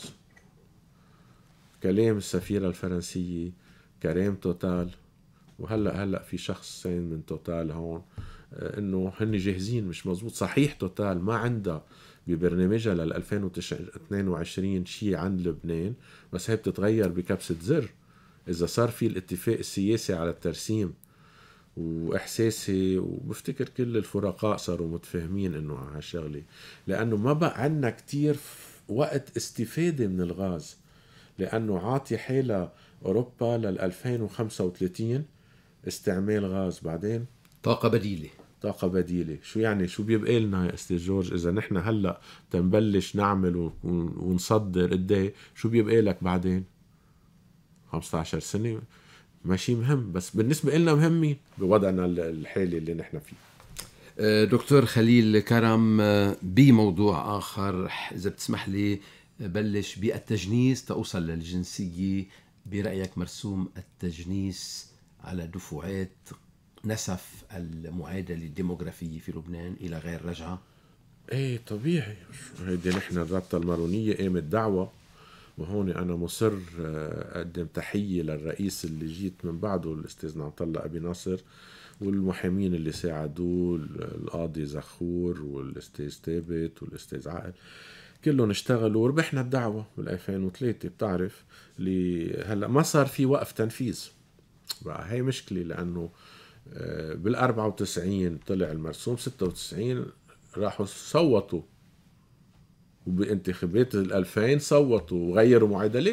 كلام السفيرة الفرنسية، كلام توتال، وهلأ في شخصين من توتال هون إنه هن جاهزين. مش مزبوط صحيح، توتال ما عندها ببرنامجها لل 2022 شيء عن لبنان، بس هي بتتغير بكبسة زر إذا صار في الاتفاق السياسي على الترسيم. وإحساسي وبفتكر كل الفرقاء صاروا متفاهمين إنه هالشغلة، لأنه ما بقى عنا كتير وقت استفادة من الغاز، لأنه عاطي حالة أوروبا لل 2035 استعمال غاز. بعدين طاقة بديلة. شو يعني؟ شو بيبقى لنا يا أستاذ جورج إذا نحن هلأ تنبلش نعمل ونصدر قديه؟ شو بيبقى لك بعدين 15 سنة؟ ماشي مهم، بس بالنسبة لنا مهمين بوضعنا الحالي اللي نحن فيه. دكتور خليل كرم، بموضوع آخر إذا بتسمح لي بلش بالتجنيس توصل للجنسية. برأيك مرسوم التجنيس على دفعات نسف المعادلة الديموغرافية في لبنان إلى غير رجعة؟ ايه طبيعي. هيدي نحن الرابطة المارونية قامت دعوة، وهون أنا مصر أقدم تحية للرئيس اللي جيت من بعده الأستاذ نعمت الله أبي ناصر، والمحامين اللي ساعدوه، القاضي زخور والأستاذ ثابت والأستاذ عقل، كلهم اشتغلوا وربحنا الدعوة بال 2003. بتعرف اللي هلا ما صار في وقف تنفيذ بقى، هي مشكلة. لأنه بال 94 طلع المرسوم، 96 راحوا صوتوا، وبانتخابات 2000 صوتوا وغيروا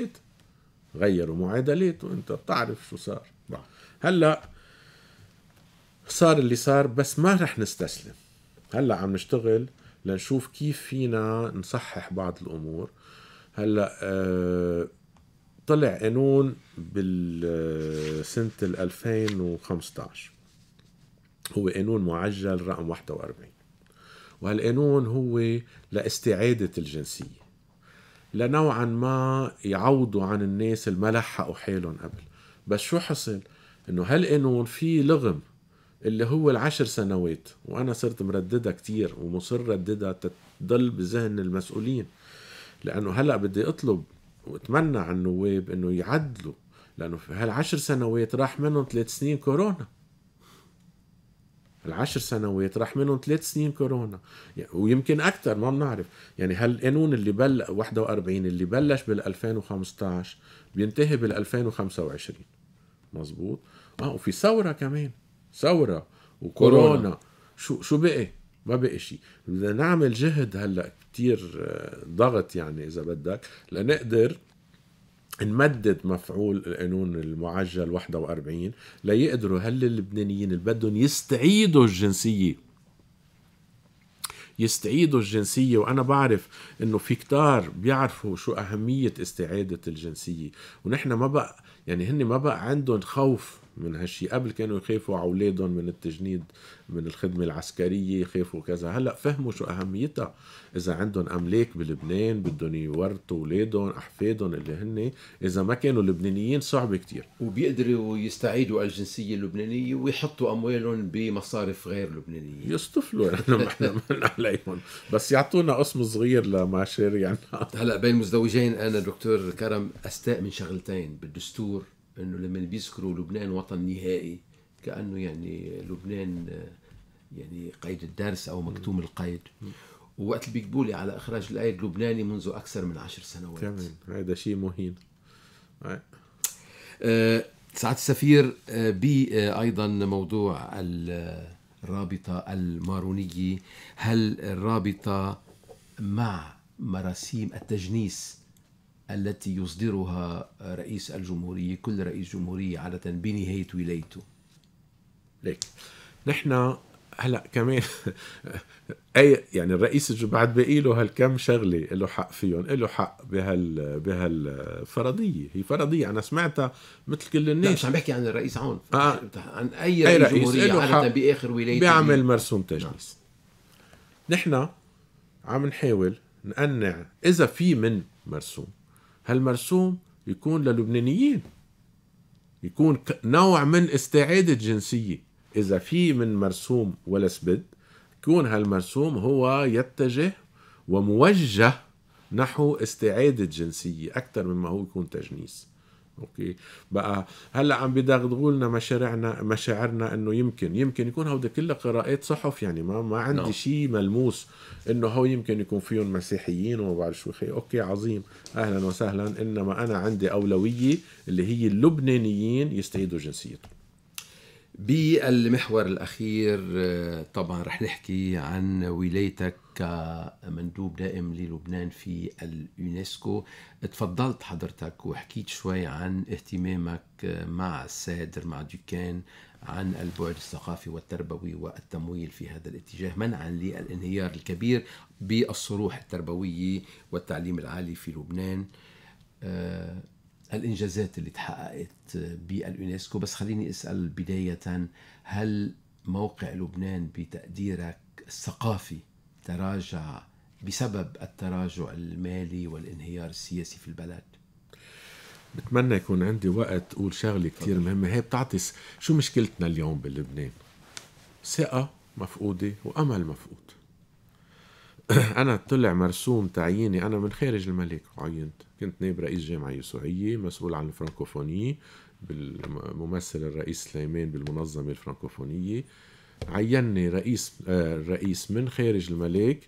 معادلات، وانت بتعرف شو صار. هلا صار اللي صار، بس ما رح نستسلم. هلا عم نشتغل لنشوف كيف فينا نصحح بعض الأمور. هلأ طلع قانون بالسنة 2015، هو قانون معجل رقم 41، وهالقانون هو لاستعادة الجنسية، لنوعا ما يعوضوا عن الناس اللي ما لحقوا حالهم قبل. بس شو حصل؟ انه هالقانون فيه لغم اللي هو 10 سنوات، وانا صرت مرددها كتير ومصر رددها تضل بذهن المسؤولين، لانه هلأ بدي اطلب واتمنى على النواب انه يعدلوا، لانه في هال10 سنوات راح منهم 3 سنين كورونا. 10 سنوات راح منهم 3 سنين كورونا، ويمكن أكثر ما بنعرف. يعني هالقانون اللي 41 اللي بلش بال2015 بينتهي بال2025، مزبوط. وفي ثورة كمان، ثورة وكورونا. شو بقي؟ ما بقي شيء. بدنا نعمل جهد هلأ كتير ضغط، يعني إذا بدك، لنقدر نمدد مفعول القانون المعجل 41 ليقدروا اللبنانيين اللي بدهم يستعيدوا الجنسية. وأنا بعرف إنه في كتار بيعرفوا شو أهمية استعادة الجنسية، ونحن ما بقى يعني هن ما بقى عندهم خوف من هالشي. قبل كانوا يخافوا على أولادهم من التجنيد من الخدمة العسكرية، يخافوا كذا. هلأ فهموا شو أهميتها. إذا عندهم أملاك بلبنان بدهم يورثوا أولادهم أحفادهم اللي هن إذا ما كانوا لبنانيين صعب كتير، وبيقدروا يستعيدوا الجنسية اللبنانية ويحطوا أموالهم بمصارف غير لبنانية، يصطفلوا. يعني احنا من عليهم، بس يعطونا قسم صغير لمشاريعنا. هلأ بين مزدوجين أنا دكتور كرم أستاء من شغلتين بالدستور، إنه لما بيذكروا لبنان وطن نهائي كأنه يعني لبنان يعني قيد الدرس أو مكتوم القيد، ووقت اللي بيكتبوا لي على إخراج الأيد اللبناني منذ أكثر من 10 سنوات كمان. هذا شيء مهين. سعادة السفير، أيضا موضوع الرابطة المارونية، هل الرابطة مع مراسيم التجنيس التي يصدرها رئيس الجمهورية، كل رئيس جمهورية عادة بنهاية ولايته؟ ليك نحن هلا كمان اي يعني الرئيس بعد بقي له هالكم شغله له حق فيهم، له حق بهالفرضيه. هي فرضيه انا سمعتها مثل كل الناس. لا مش عم بحكي عن الرئيس عون، عن اي رئيس جمهوريه عاده باخر ولايته بيعمل مرسوم تجنيس. نحن عم نحاول نقنع اذا في من مرسوم، هالمرسوم يكون للبنانيين، يكون نوع من استعادة جنسية. إذا في من مرسوم ولا سبد، يكون هالمرسوم هو يتجه وموجه نحو استعادة جنسية أكثر مما هو يكون تجنيس. أوكي بقى هلا عم بيدغدغوا لنا مشاعرنا انه يمكن يكون هودا كلها قراءات صحف، يعني ما عندي شيء ملموس انه هو يمكن يكون فيهم مسيحيين وما بعرف شو. اوكي عظيم، اهلا وسهلا، انما انا عندي اولويه اللي هي اللبنانيين يستعيدوا جنسيتهم. بالمحور الأخير طبعا رح نحكي عن ولايتك كمندوب دائم للبنان في اليونسكو. تفضلت حضرتك وحكيت شوي عن اهتمامك مع السيد مع دوكان عن البعد الثقافي والتربوي والتمويل في هذا الاتجاه منعا للانهيار الكبير بالصروح التربوية والتعليم العالي في لبنان. الإنجازات اللي تحققت باليونسكو، بس خليني أسأل بداية، هل موقع لبنان بتقديرك الثقافي تراجع بسبب التراجع المالي والانهيار السياسي في البلد؟ بتمنى يكون عندي وقت أقول شغلة كتير مهمة. هي بتعطي شو مشكلتنا اليوم بلبنان؟ ثقة مفقودة وأمل مفقود. أنا طلع مرسوم تعييني، أنا من خارج الملك عينت، كنت نائب رئيس جامعة يسوعية مسؤول عن الفرنكوفونية بالممثل الرئيس سليمان بالمنظمة الفرنكوفونية. عيني رئيس من خارج الملك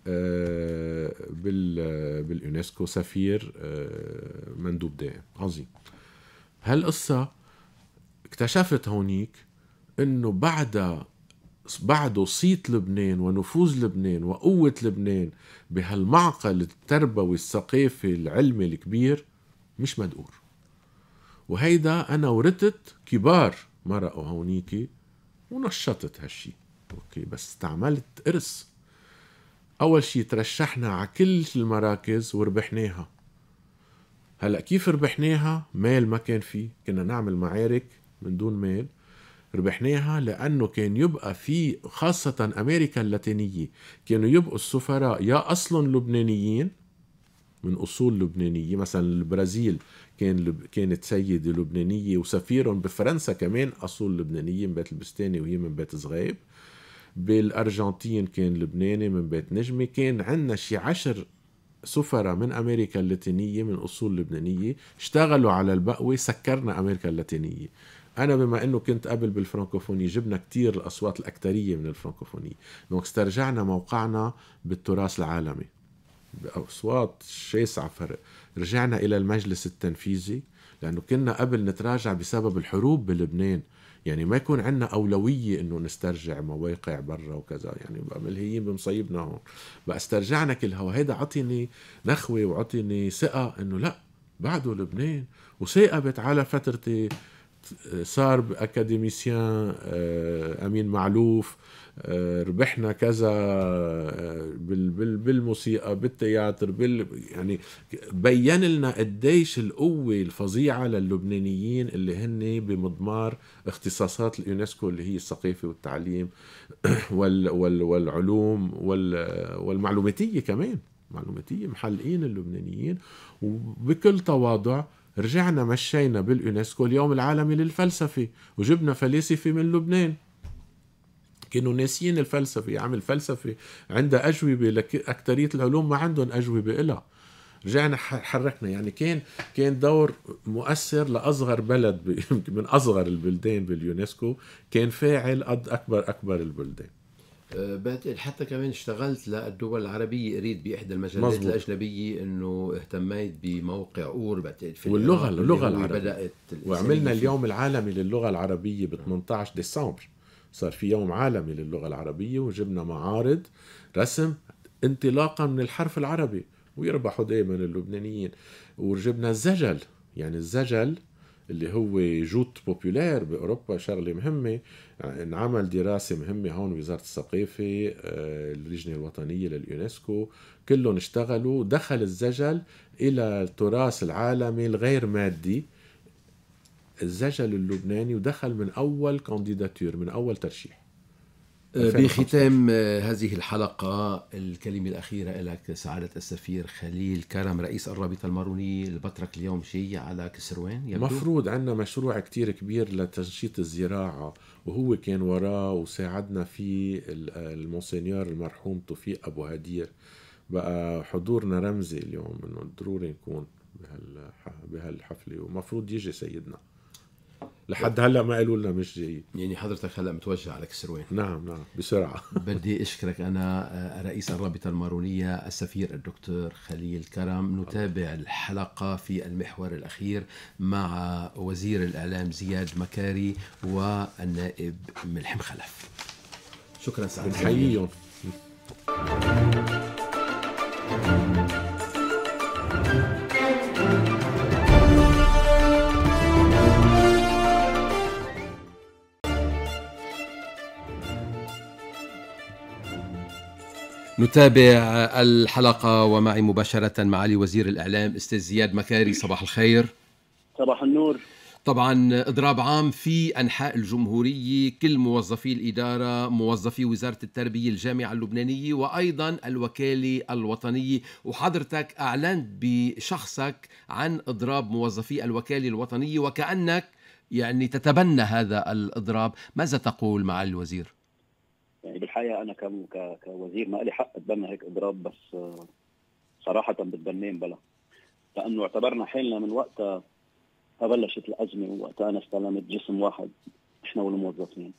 باليونسكو سفير مندوب دائم. عظيم. هالقصة اكتشفت هونيك انه بعده صيت لبنان ونفوذ لبنان وقوة لبنان بهالمعقل التربوي الثقافي العلمي الكبير مش مدقور. وهيدا أنا ورثت كبار مرقوا هونيكي ونشطت هالشي. أوكي بس استعملت إرث أول شيء ترشحنا على كل المراكز وربحناها. هلأ كيف ربحناها؟ مال ما كان فيه، كنا نعمل معارك من دون مال. ربحناها لأنه كان يبقى في خاصة أمريكا اللاتينية كانوا يبقوا السفراء يا أصلا لبنانيين من أصول لبنانية. مثلا البرازيل كانت سيدة لبنانية وسفيرهم بفرنسا كمان أصول لبنانية من بيت البستاني وهي من بيت زغيب. بالأرجنتين كان لبناني من بيت نجمة. كان عندنا شي 10 سفراء من أمريكا اللاتينية من أصول لبنانية اشتغلوا على البقوة. سكرنا أمريكا اللاتينية. أنا بما أنه كنت قبل بالفرنكوفوني جبنا كتير الأصوات الأكترية من الفرنكوفوني، دونك استرجعنا موقعنا بالتراث العالمي بأصوات شاسعة فرق. رجعنا إلى المجلس التنفيذي لأنه كنا قبل نتراجع بسبب الحروب بلبنان، يعني ما يكون عندنا أولوية إنه نسترجع مواقع برا وكذا، يعني بقى ملهيين بمصيبنا هون. بقى استرجعنا كل هوا. هيدا عطيني نخوة وعطيني ثقة إنه لا بعده لبنان. وثاقبت على فترتي صار أكاديميسيان أمين معلوف. ربحنا كذا بالموسيقى بالتياتر يعني بين لنا قديش القوة الفظيعة للبنانيين اللي هن بمضمار اختصاصات اليونسكو اللي هي الثقافة والتعليم والعلوم والمعلوماتية كمان. معلوماتية محلقين اللبنانيين. وبكل تواضع رجعنا مشينا باليونسكو اليوم العالمي للفلسفة وجبنا فلاسفة من لبنان. كانوا ناسيين الفلسفة. عامل فلسفة عندها أجوبة لأكترية العلوم ما عندهم أجوبة إلها. رجعنا حركنا. يعني كان دور مؤثر لأصغر بلد من أصغر البلدان باليونسكو. كان فاعل قد أكبر البلدان. بعتقد حتى كمان اشتغلت للدول العربية، أريد بإحدى المجلات مزبوط. الأجنبية إنه اهتميت بموقع أور بعتقد في واللغة العراق العربية بدأت وعملنا اليوم العالمي للغة العربية ب 18 ديسمبر. صار في يوم عالمي للغة العربية وجبنا معارض رسم انطلاقا من الحرف العربي ويربحوا دائما اللبنانيين. وجبنا الزجل، يعني الزجل اللي هو جوت بوبولير بأوروبا شغلة مهمة. انعمل دراسة مهمة هون وزارة الثقافة اللجنة الوطنية لليونسكو كلهم اشتغلوا. دخل الزجل إلى التراث العالمي الغير مادي، الزجل اللبناني، ودخل من أول كانديداتور، من أول ترشيح. بختام هذه الحلقة الكلمة الأخيرة لك سعادة السفير خليل كرم رئيس الرابطة المارونية. البترك اليوم شيء على كسروان يبدو؟ مفروض عندنا مشروع كتير كبير لتنشيط الزراعة وهو كان وراه وساعدنا فيه المونسينيور المرحوم توفيق أبو هدير. بقى حضورنا رمزي اليوم إنه ضروري نكون بهالحفلة ومفروض يجي سيدنا. لحد هلا ما قالوا لنا مش جاي. يعني حضرتك هلا متوجه على كسروان؟ نعم بسرعة. بدي أشكرك أنا رئيس الرابطة المارونية السفير الدكتور خليل كرم. نتابع الحلقة في المحور الأخير مع وزير الإعلام زياد مكاري والنائب ملحم خلف. شكرا سعادة. بنحييهم. نتابع الحلقة ومعي مباشرة معالي وزير الإعلام أستاذ زياد مكاري. صباح الخير. صباح النور. طبعا إضراب عام في أنحاء الجمهورية، كل موظفي الإدارة، موظفي وزارة التربية، الجامعة اللبنانية، وأيضا الوكالة الوطنية، وحضرتك أعلنت بشخصك عن إضراب موظفي الوكالة الوطنية وكأنك يعني تتبنى هذا الإضراب. ماذا تقول معالي الوزير؟ يعني بالحقيقة أنا كوزير ما لي حق أتبنى هيك إضراب، بس صراحة بتبنين بلا، لأنه اعتبرنا حالنا من وقتها بلشت الأزمة ووقتها أنا استلمت جسم واحد إحنا والموظفين.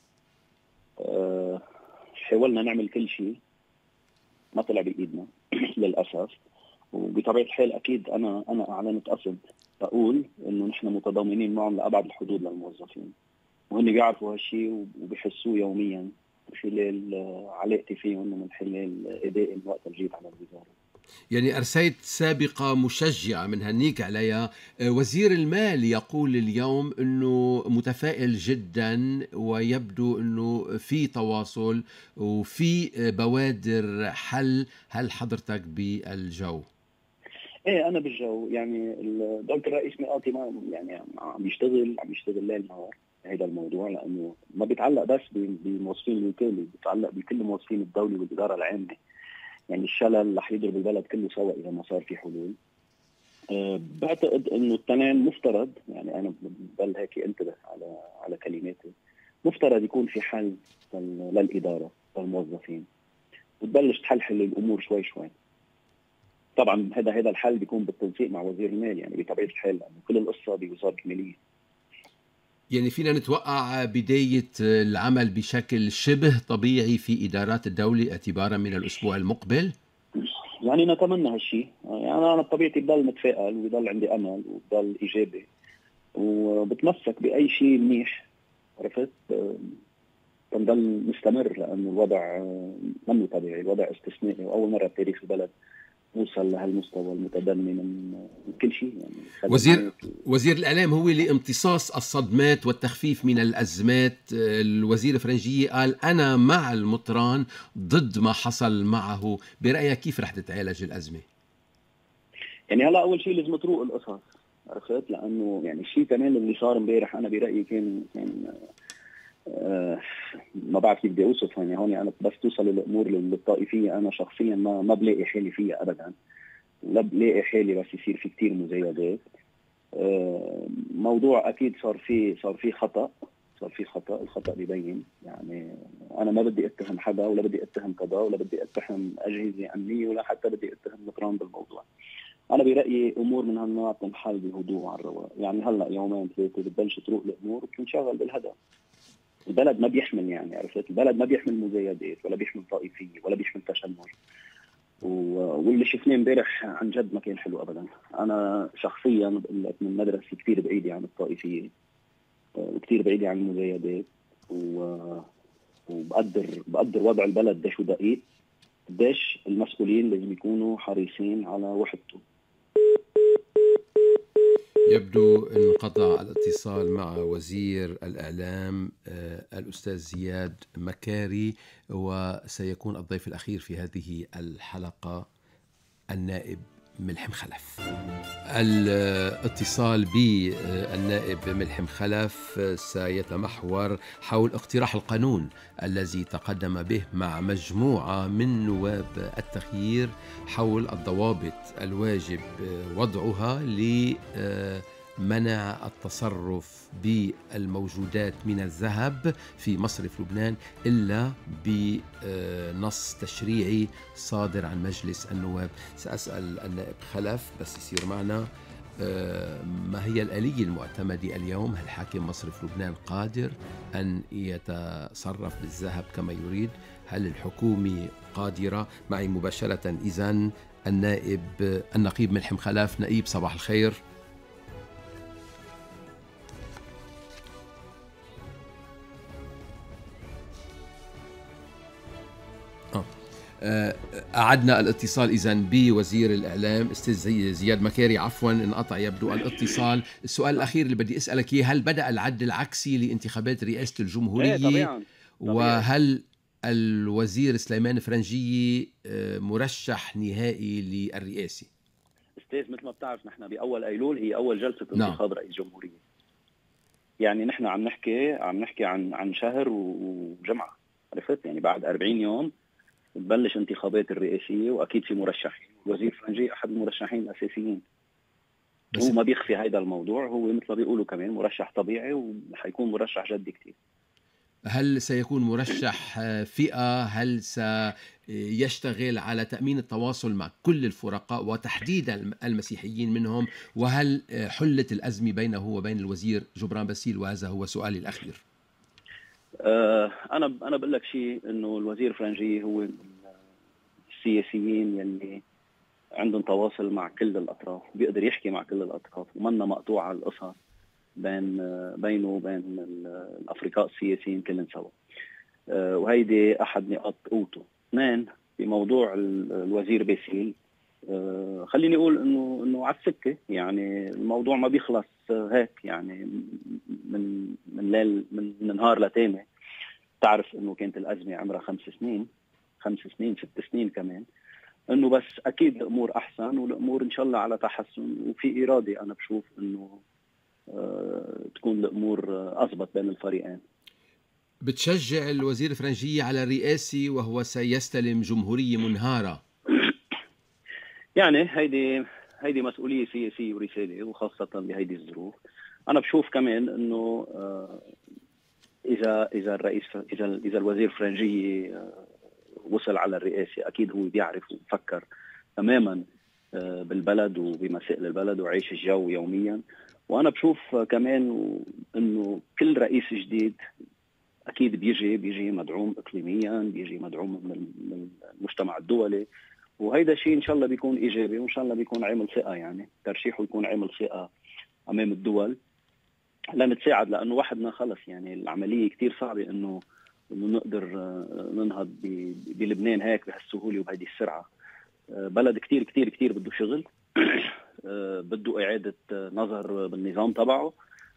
حاولنا نعمل كل شيء ما طلع بإيدنا للأسف. وبطبيعة الحال أكيد أنا أعلنت قصد أقول إنه نحن متضامنين معهم لأبعد الحدود للموظفين، وهن بيعرفوا هالشيء وبيحسوه يوميا خلال علاقتي فيهم ومن خلال أدائي من وقت الجيت على الوزارة. يعني أرسيت سابقة مشجعة من هنيك عليها. وزير المال يقول اليوم أنه متفائل جدا ويبدو أنه في تواصل وفي بوادر حل. هل حضرتك بالجو؟ ايه انا بالجو، يعني دولة الرئيس مئاتي ما يعني عم يشتغل ليل نهار هذا الموضوع، لانه ما بيتعلق بس بموظفين الوكاله، بيتعلق بكل موظفين الدوله والاداره العامه. يعني الشلل رح يضرب البلد كله سوا اذا ما صار في حلول. بعتقد انه التنين مفترض، يعني انا بضل هيك انتبه على كلماتي، مفترض يكون في حل للاداره للموظفين وتبلش تحلحل الامور شوي شوي. طبعا هذا الحل بيكون بالتنسيق مع وزير المال، يعني بطبيعه الحال، لانه كل القصه بوزاره الماليه. يعني فينا نتوقع بداية العمل بشكل شبه طبيعي في إدارات الدولة اعتبارا من الأسبوع المقبل؟ يعني نتمنى هالشيء. يعني انا بطبيعتي بضل متفائل وبضل عندي امل وبضل ايجابي وبتمسك باي شيء منيح، عرفت، بنضل مستمر، لانه الوضع منه طبيعي، الوضع استثنائي، واول مره بتاريخ البلد نوصل لهالمستوى المتدني من كل شيء، يعني وزير الإعلام هو لامتصاص الصدمات والتخفيف من الأزمات. الوزير الفرنجية قال أنا مع المطران ضد ما حصل معه. برأيك كيف رح تتعالج الأزمة؟ يعني هلا أول شيء لازم تروق القصص، عرفت، لأنه يعني الشيء كمان اللي صار امبارح أنا برأيي كان ما بعرف كيف بدي أوصف. يعني هون أنا بس توصل الأمور للطائفية أنا شخصيا ما بلاقي حالي فيها أبدا، ولا بلاقي حالي بس يصير في كتير مزايدات. موضوع اكيد صار في خطا، الخطا بيبين. يعني انا ما بدي اتهم حدا، ولا بدي اتهم قضاء، ولا بدي اتهم اجهزه امنيه، ولا حتى بدي اتهم مطران بالموضوع. انا برايي امور من هالنوع بتنحل بهدوء وعلى الرواق. يعني هلا يومين ثلاثه بتبلش تروق الامور وبتنشغل بالهدف. البلد ما بيحمل، يعني عرفت، البلد ما بيحمل مزايدات، ولا بيحمل طائفيه، ولا بيحمل تشنج. واللي شفناه امبارح عن جد ما كان حلو ابدا. انا شخصيا بقول لك من مدرسه كثير بعيده عن الطائفيه وكثير بعيده عن المزايدات، وبقدر وضع البلد قديش دقيق، قديش المسؤولين لازم يكونوا حريصين على وحدته. يبدو انقطع الاتصال مع وزير الإعلام الأستاذ زياد مكاري، وسيكون الضيف الأخير في هذه الحلقة النائب ملحم خلف. الاتصال بالنائب ملحم خلف سيتمحور حول اقتراح القانون الذي تقدم به مع مجموعة من نواب التغيير حول الضوابط الواجب وضعها لمنع التصرف بالموجودات من الذهب في مصرف لبنان إلا بنص تشريعي صادر عن مجلس النواب. سأسأل النائب خلف بس يصير معنا ما هي الآلية المعتمدة اليوم؟ هل حاكم مصرف لبنان قادر أن يتصرف بالذهب كما يريد؟ هل الحكومة قادرة؟ معي مباشرة إذن النقيب ملحم خلف. نقيب صباح الخير. أعدنا الاتصال إذن بوزير الإعلام أستاذ زياد مكاري. عفوا انقطع يبدو الاتصال. السؤال الأخير اللي بدي أسألك إياه، هل بدأ العد العكسي لانتخابات رئاسة الجمهورية؟ طبيعا. وهل الوزير سليمان فرنجية مرشح نهائي للرئاسة؟ أستاذ مثل ما بتعرف نحن بأول أيلول هي أول جلسة انتخاب رئيس جمهورية. يعني نحن عم نحكي عن شهر وجمعة، عرفت، يعني بعد 40 يوم تبلش انتخابات الرئاسية، وأكيد في مرشحين. الوزير فرنجي أحد المرشحين الأساسيين، هو ما بيخفي هذا الموضوع، هو مثل ما بيقولوا كمان مرشح طبيعي وحيكون مرشح جدي كتير. هل سيكون مرشح فئة؟ هل سيشتغل على تأمين التواصل مع كل الفرقاء وتحديدا المسيحيين منهم؟ وهل حلت الأزمة بينه وبين الوزير جبران باسيل؟ وهذا هو سؤالي الأخير. أنا بقول لك شيء، إنه الوزير فرنجي هو السياسيين يلي عندهم تواصل مع كل الأطراف، بيقدر يحكي مع كل الأطراف، ومنا مقطوعة القصص بينه وبين الأفرقاء السياسيين كلهم سوا. وهيدي أحد نقاط قوته. اثنين، بموضوع الوزير باسيل، خليني اقول انه على السكه، يعني الموضوع ما بيخلص هيك، يعني من نهار لتاني. تعرف انه كانت الازمه عمرها 5 سنين 6 سنين كمان، انه بس اكيد الامور احسن، والامور ان شاء الله على تحسن، وفي اراده انا بشوف انه تكون الامور اضبط بين الفريقين. بتشجع الوزير الفرنجية على الرئاسة وهو سيستلم جمهورية منهارة؟ يعني هيدي مسؤولية سياسية ورسالة، وخاصة بهيدي الظروف. أنا بشوف كمان إنه إذا الوزير الفرنجية وصل على الرئاسة، أكيد هو بيعرف وبفكر تماما بالبلد وبمسائل البلد وعيش الجو يوميا. وأنا بشوف كمان إنه كل رئيس جديد أكيد بيجي مدعوم إقليميا، بيجي مدعوم من المجتمع الدولي، وهيدا شيء إن شاء الله بيكون إيجابي، وإن شاء الله بيكون عامل ثقة، يعني ترشيحه يكون عامل ثقة أمام الدول لنتساعد، لأنه وحدنا خلص. يعني العملية كتير صعبة إنه نقدر ننهض بلبنان هيك بهالسهولة وبهذه السرعة. بلد كتير كتير كتير بده شغل، بده إعادة نظر بالنظام تبعه،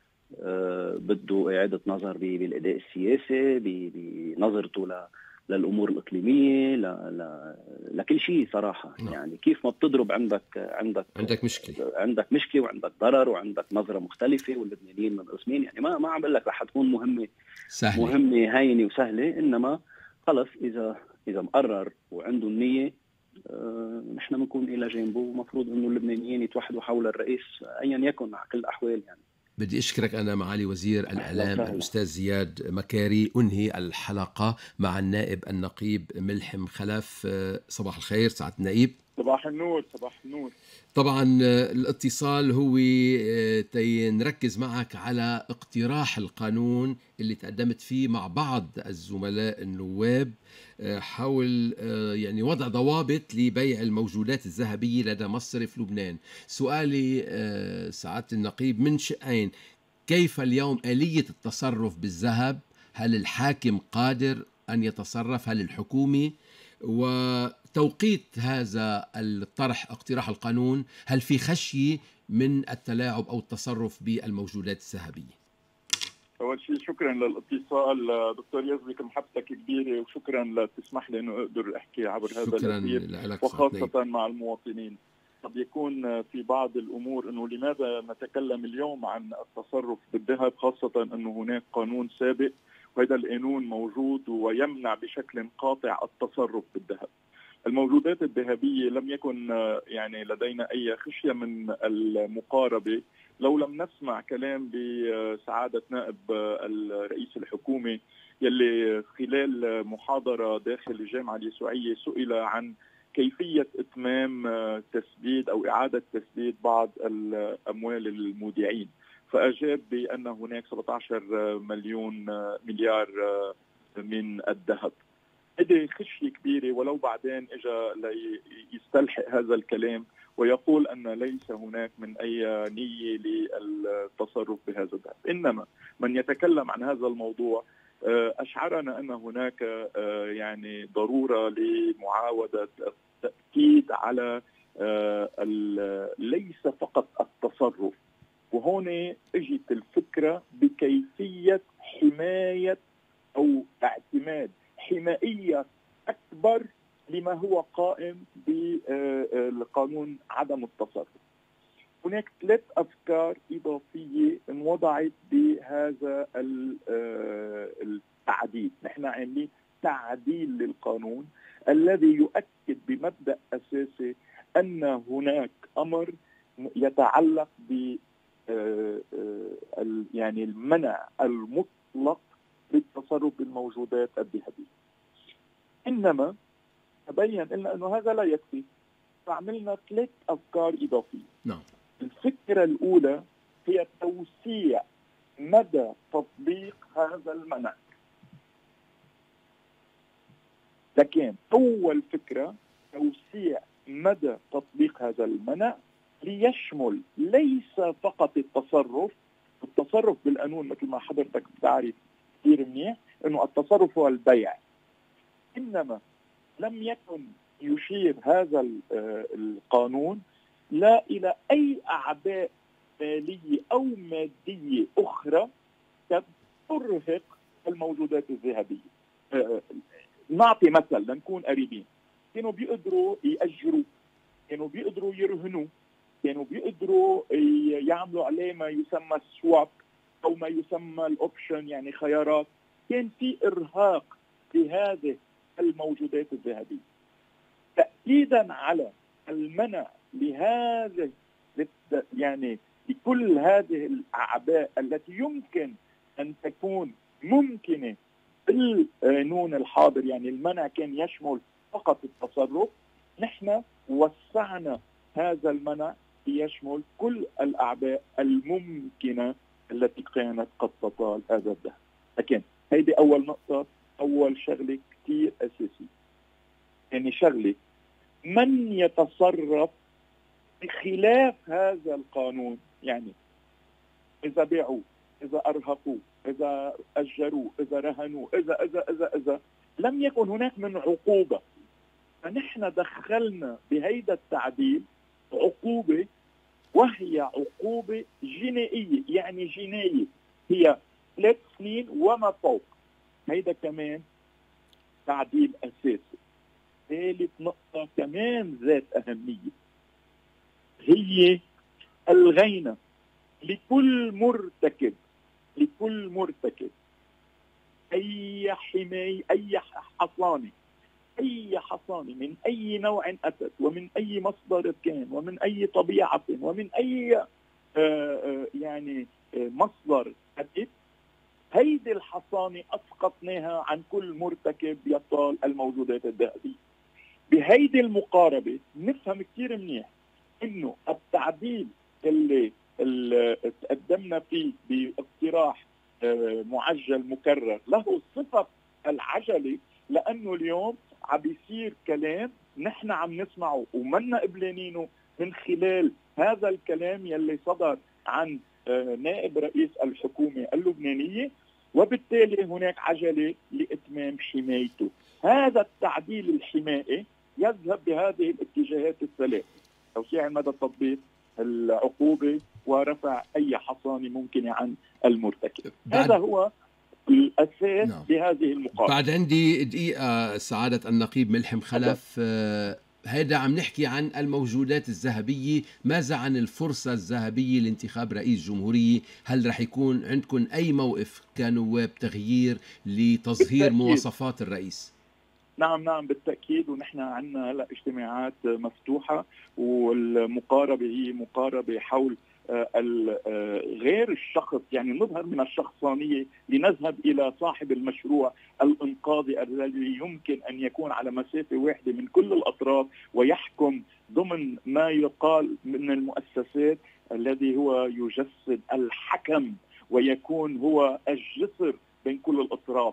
بده إعادة نظر بالأداء السياسي، بنظرته للأمور الإقليمية، لكل شيء صراحة. يعني كيف ما بتضرب عندك مشكلة وعندك ضرر وعندك نظرة مختلفة، واللبنانيين منقسمين. يعني ما عم بقول لك رح تكون مهمة هينة وسهلة، إنما خلص إذا مقرر وعنده النية، نحن بنكون إلى جانبه، ومفروض إنه اللبنانيين يتوحدوا حول الرئيس أيا يكن على كل الأحوال. يعني بدي أشكرك أنا معالي وزير الإعلام الأستاذ زياد مكاري. أنهي الحلقة مع النائب النقيب ملحم خلف. صباح الخير سعادة النائب. صباح النور. طبعا الاتصال هو نركز معك على اقتراح القانون اللي تقدمت فيه مع بعض الزملاء النواب حول يعني وضع ضوابط لبيع الموجودات الذهبية لدى مصرف لبنان. سؤالي سعادة النقيب من شقين: كيف اليوم آلية التصرف بالذهب؟ هل الحاكم قادر أن يتصرف؟ هل الحكومة؟ وتوقيت هذا الطرح اقتراح القانون، هل في خشية من التلاعب أو التصرف بالموجودات الذهبية؟ أول شيء شكرا للاتصال دكتور يزبك، محبتك كبيرة، وشكرا لتسمح لي أنه أقدر أحكي عبر هذا الأثير، وخاصة مع المواطنين. قد يكون في بعض الأمور أنه لماذا نتكلم اليوم عن التصرف بالذهب، خاصة أنه هناك قانون سابق، وهذا القانون موجود ويمنع بشكل قاطع التصرف بالذهب. الموجودات الذهبية لم يكن يعني لدينا أي خشية من المقاربة لو لم نسمع كلام بسعادة نائب الرئيس الحكومي، يلي خلال محاضرة داخل الجامعة اليسوعية سئل عن كيفية إتمام تسديد أو إعادة تسديد بعض الأموال المودعين، فأجاب بأن هناك 17 مليار من الذهب. هذه خشية كبيرة، ولو بعدين إجا ليستلحق هذا الكلام ويقول أن ليس هناك من أي نية للتصرف بهذا الذهب. إنما من يتكلم عن هذا الموضوع أشعرنا أن هناك يعني ضرورة لمعاودة التأكيد على ليس فقط التصرف، وهون اجت الفكرة بكيفية حماية أو اعتماد حمائية أكبر لما هو قائم بالقانون عدم التصرف. هناك 3 أفكار إضافية انوضعت بهذا التعديل. نحن عاملين تعديل للقانون الذي يؤكد بمبدأ أساسي أن هناك أمر يتعلق ب يعني المنع المطلق للتصرف بالموجودات الذهبية. إنما تبين لنا أنه هذا لا يكفي، فعملنا 3 أفكار إضافية. نعم. الفكرة الأولى هي توسيع مدى تطبيق هذا المنع. لكن أول فكرة توسيع مدى تطبيق هذا المنع ليشمل ليس فقط التصرف بالقانون، مثل ما حضرتك بتعرف كثير منيح انه التصرف هو البيع، انما لم يكن يشير هذا القانون لا إلى أي أعباء مالية أو مادية أخرى ترهق الموجودات الذهبية. نعطي مثل لنكون قريبين، كانوا بيقدروا يأجروا، كانوا بيقدروا يرهنوا، كانوا بيقدروا يعملوا عليه ما يسمى السواب أو ما يسمى الأوبشن، يعني خيارات. كان في إرهاق لهذه الموجودات الذهبية. تأكيدا على المنع لهذه، يعني لكل هذه الأعباء التي يمكن أن تكون ممكنة بالقانون الحاضر، يعني المنع كان يشمل فقط التصرف، نحن وسعنا هذا المنع ليشمل كل الأعباء الممكنة التي كانت قد تطال هذا الذهب. لكن هيدي أول نقطة، أول شغلة كتير أساسية، يعني شغلة من يتصرف بخلاف هذا القانون، يعني إذا باعوا، إذا أرهقوا، إذا أجروا، إذا رهنوا، إذا لم يكن هناك من عقوبة. فنحن دخلنا بهيدا التعديل عقوبة، وهي عقوبة جنائية، يعني جناية هي 3 سنين وما فوق. هيدا كمان تعديل أساسي. ثالث نقطة كمان ذات أهمية، هي الغينا لكل مرتكب أي حماية، أي حصانة من أي نوع أتت، ومن أي مصدر كان، ومن أي طبيعة، ومن أي يعني مصدر أتت. هيدي الحصانة أسقطناها عن كل مرتكب يطال الموجودات الذهبية. بهيدي المقاربة نفهم كتير منيح إنه التعديل اللي تقدمنا فيه باقتراح معجل مكرر له صفة العجلة، لأنه اليوم عم بيصير كلام نحن عم نسمعه ومنا قبلانينه من خلال هذا الكلام يلي صدر عن نائب رئيس الحكومة اللبنانية، وبالتالي هناك عجلة لإتمام حمايته. هذا التعديل الحمائي يذهب بهذه الاتجاهات الثلاث: توسيع مدى تطبيق العقوبة، ورفع أي حصانة ممكنة عن المرتكب. هذا هو الأساس بهذه المقارنة. بعد عندي دقيقة سعادة النقيب ملحم خلف. هيدا عم نحكي عن الموجودات الذهبية، ماذا عن الفرصة الذهبية لانتخاب رئيس جمهورية؟ هل رح يكون عندكم أي موقف كنواب تغيير لتظهير مواصفات الرئيس؟ نعم بالتأكيد، ونحن عندنا هلا اجتماعات مفتوحة، والمقاربة هي مقاربة حول غير الشخص، يعني نظهر من الشخصانية لنذهب إلى صاحب المشروع الإنقاذي الذي يمكن أن يكون على مسافة واحدة من كل الأطراف ويحكم ضمن ما يقال من المؤسسات، الذي هو يجسد الحكم ويكون هو الجسر بين كل الأطراف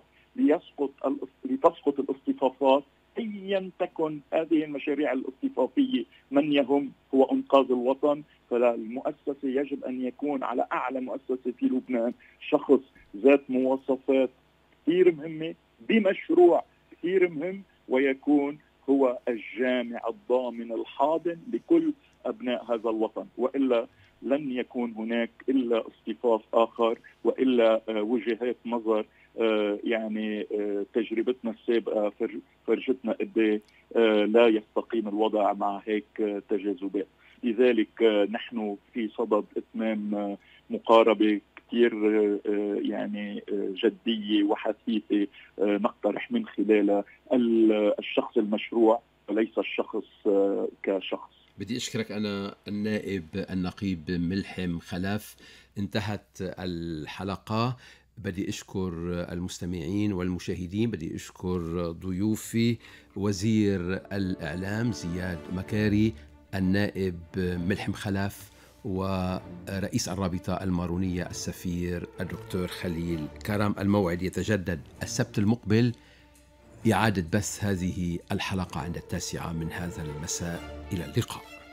لتسقط الاصطفافات أيا تكن هذه المشاريع الاصطفافية. من يهم هو إنقاذ الوطن، فالمؤسسة يجب أن يكون على أعلى مؤسسة في لبنان شخص ذات مواصفات كثير مهمة بمشروع كثير مهم، ويكون هو الجامع الضامن الحاضن لكل أبناء هذا الوطن، وإلا لن يكون هناك إلا اصطفاف آخر وإلا وجهات نظر. يعني تجربتنا السابقة فرجتنا قد لا يستقيم الوضع مع هيك تجاذبات. لذلك نحن في صدد إتمام مقاربة كتير يعني جدية وحثيثة نقترح من خلالها الشخص المشروع وليس الشخص كشخص. بدي أشكرك أنا النائب النقيب ملحم خلف. انتهت الحلقة. بدي أشكر المستمعين والمشاهدين، بدي أشكر ضيوفي وزير الإعلام زياد مكاري، النائب ملحم خلف، ورئيس الرابطة المارونية السفير الدكتور خليل كرم. الموعد يتجدد السبت المقبل، إعادة بث هذه الحلقة عند 9 من هذا المساء. إلى اللقاء.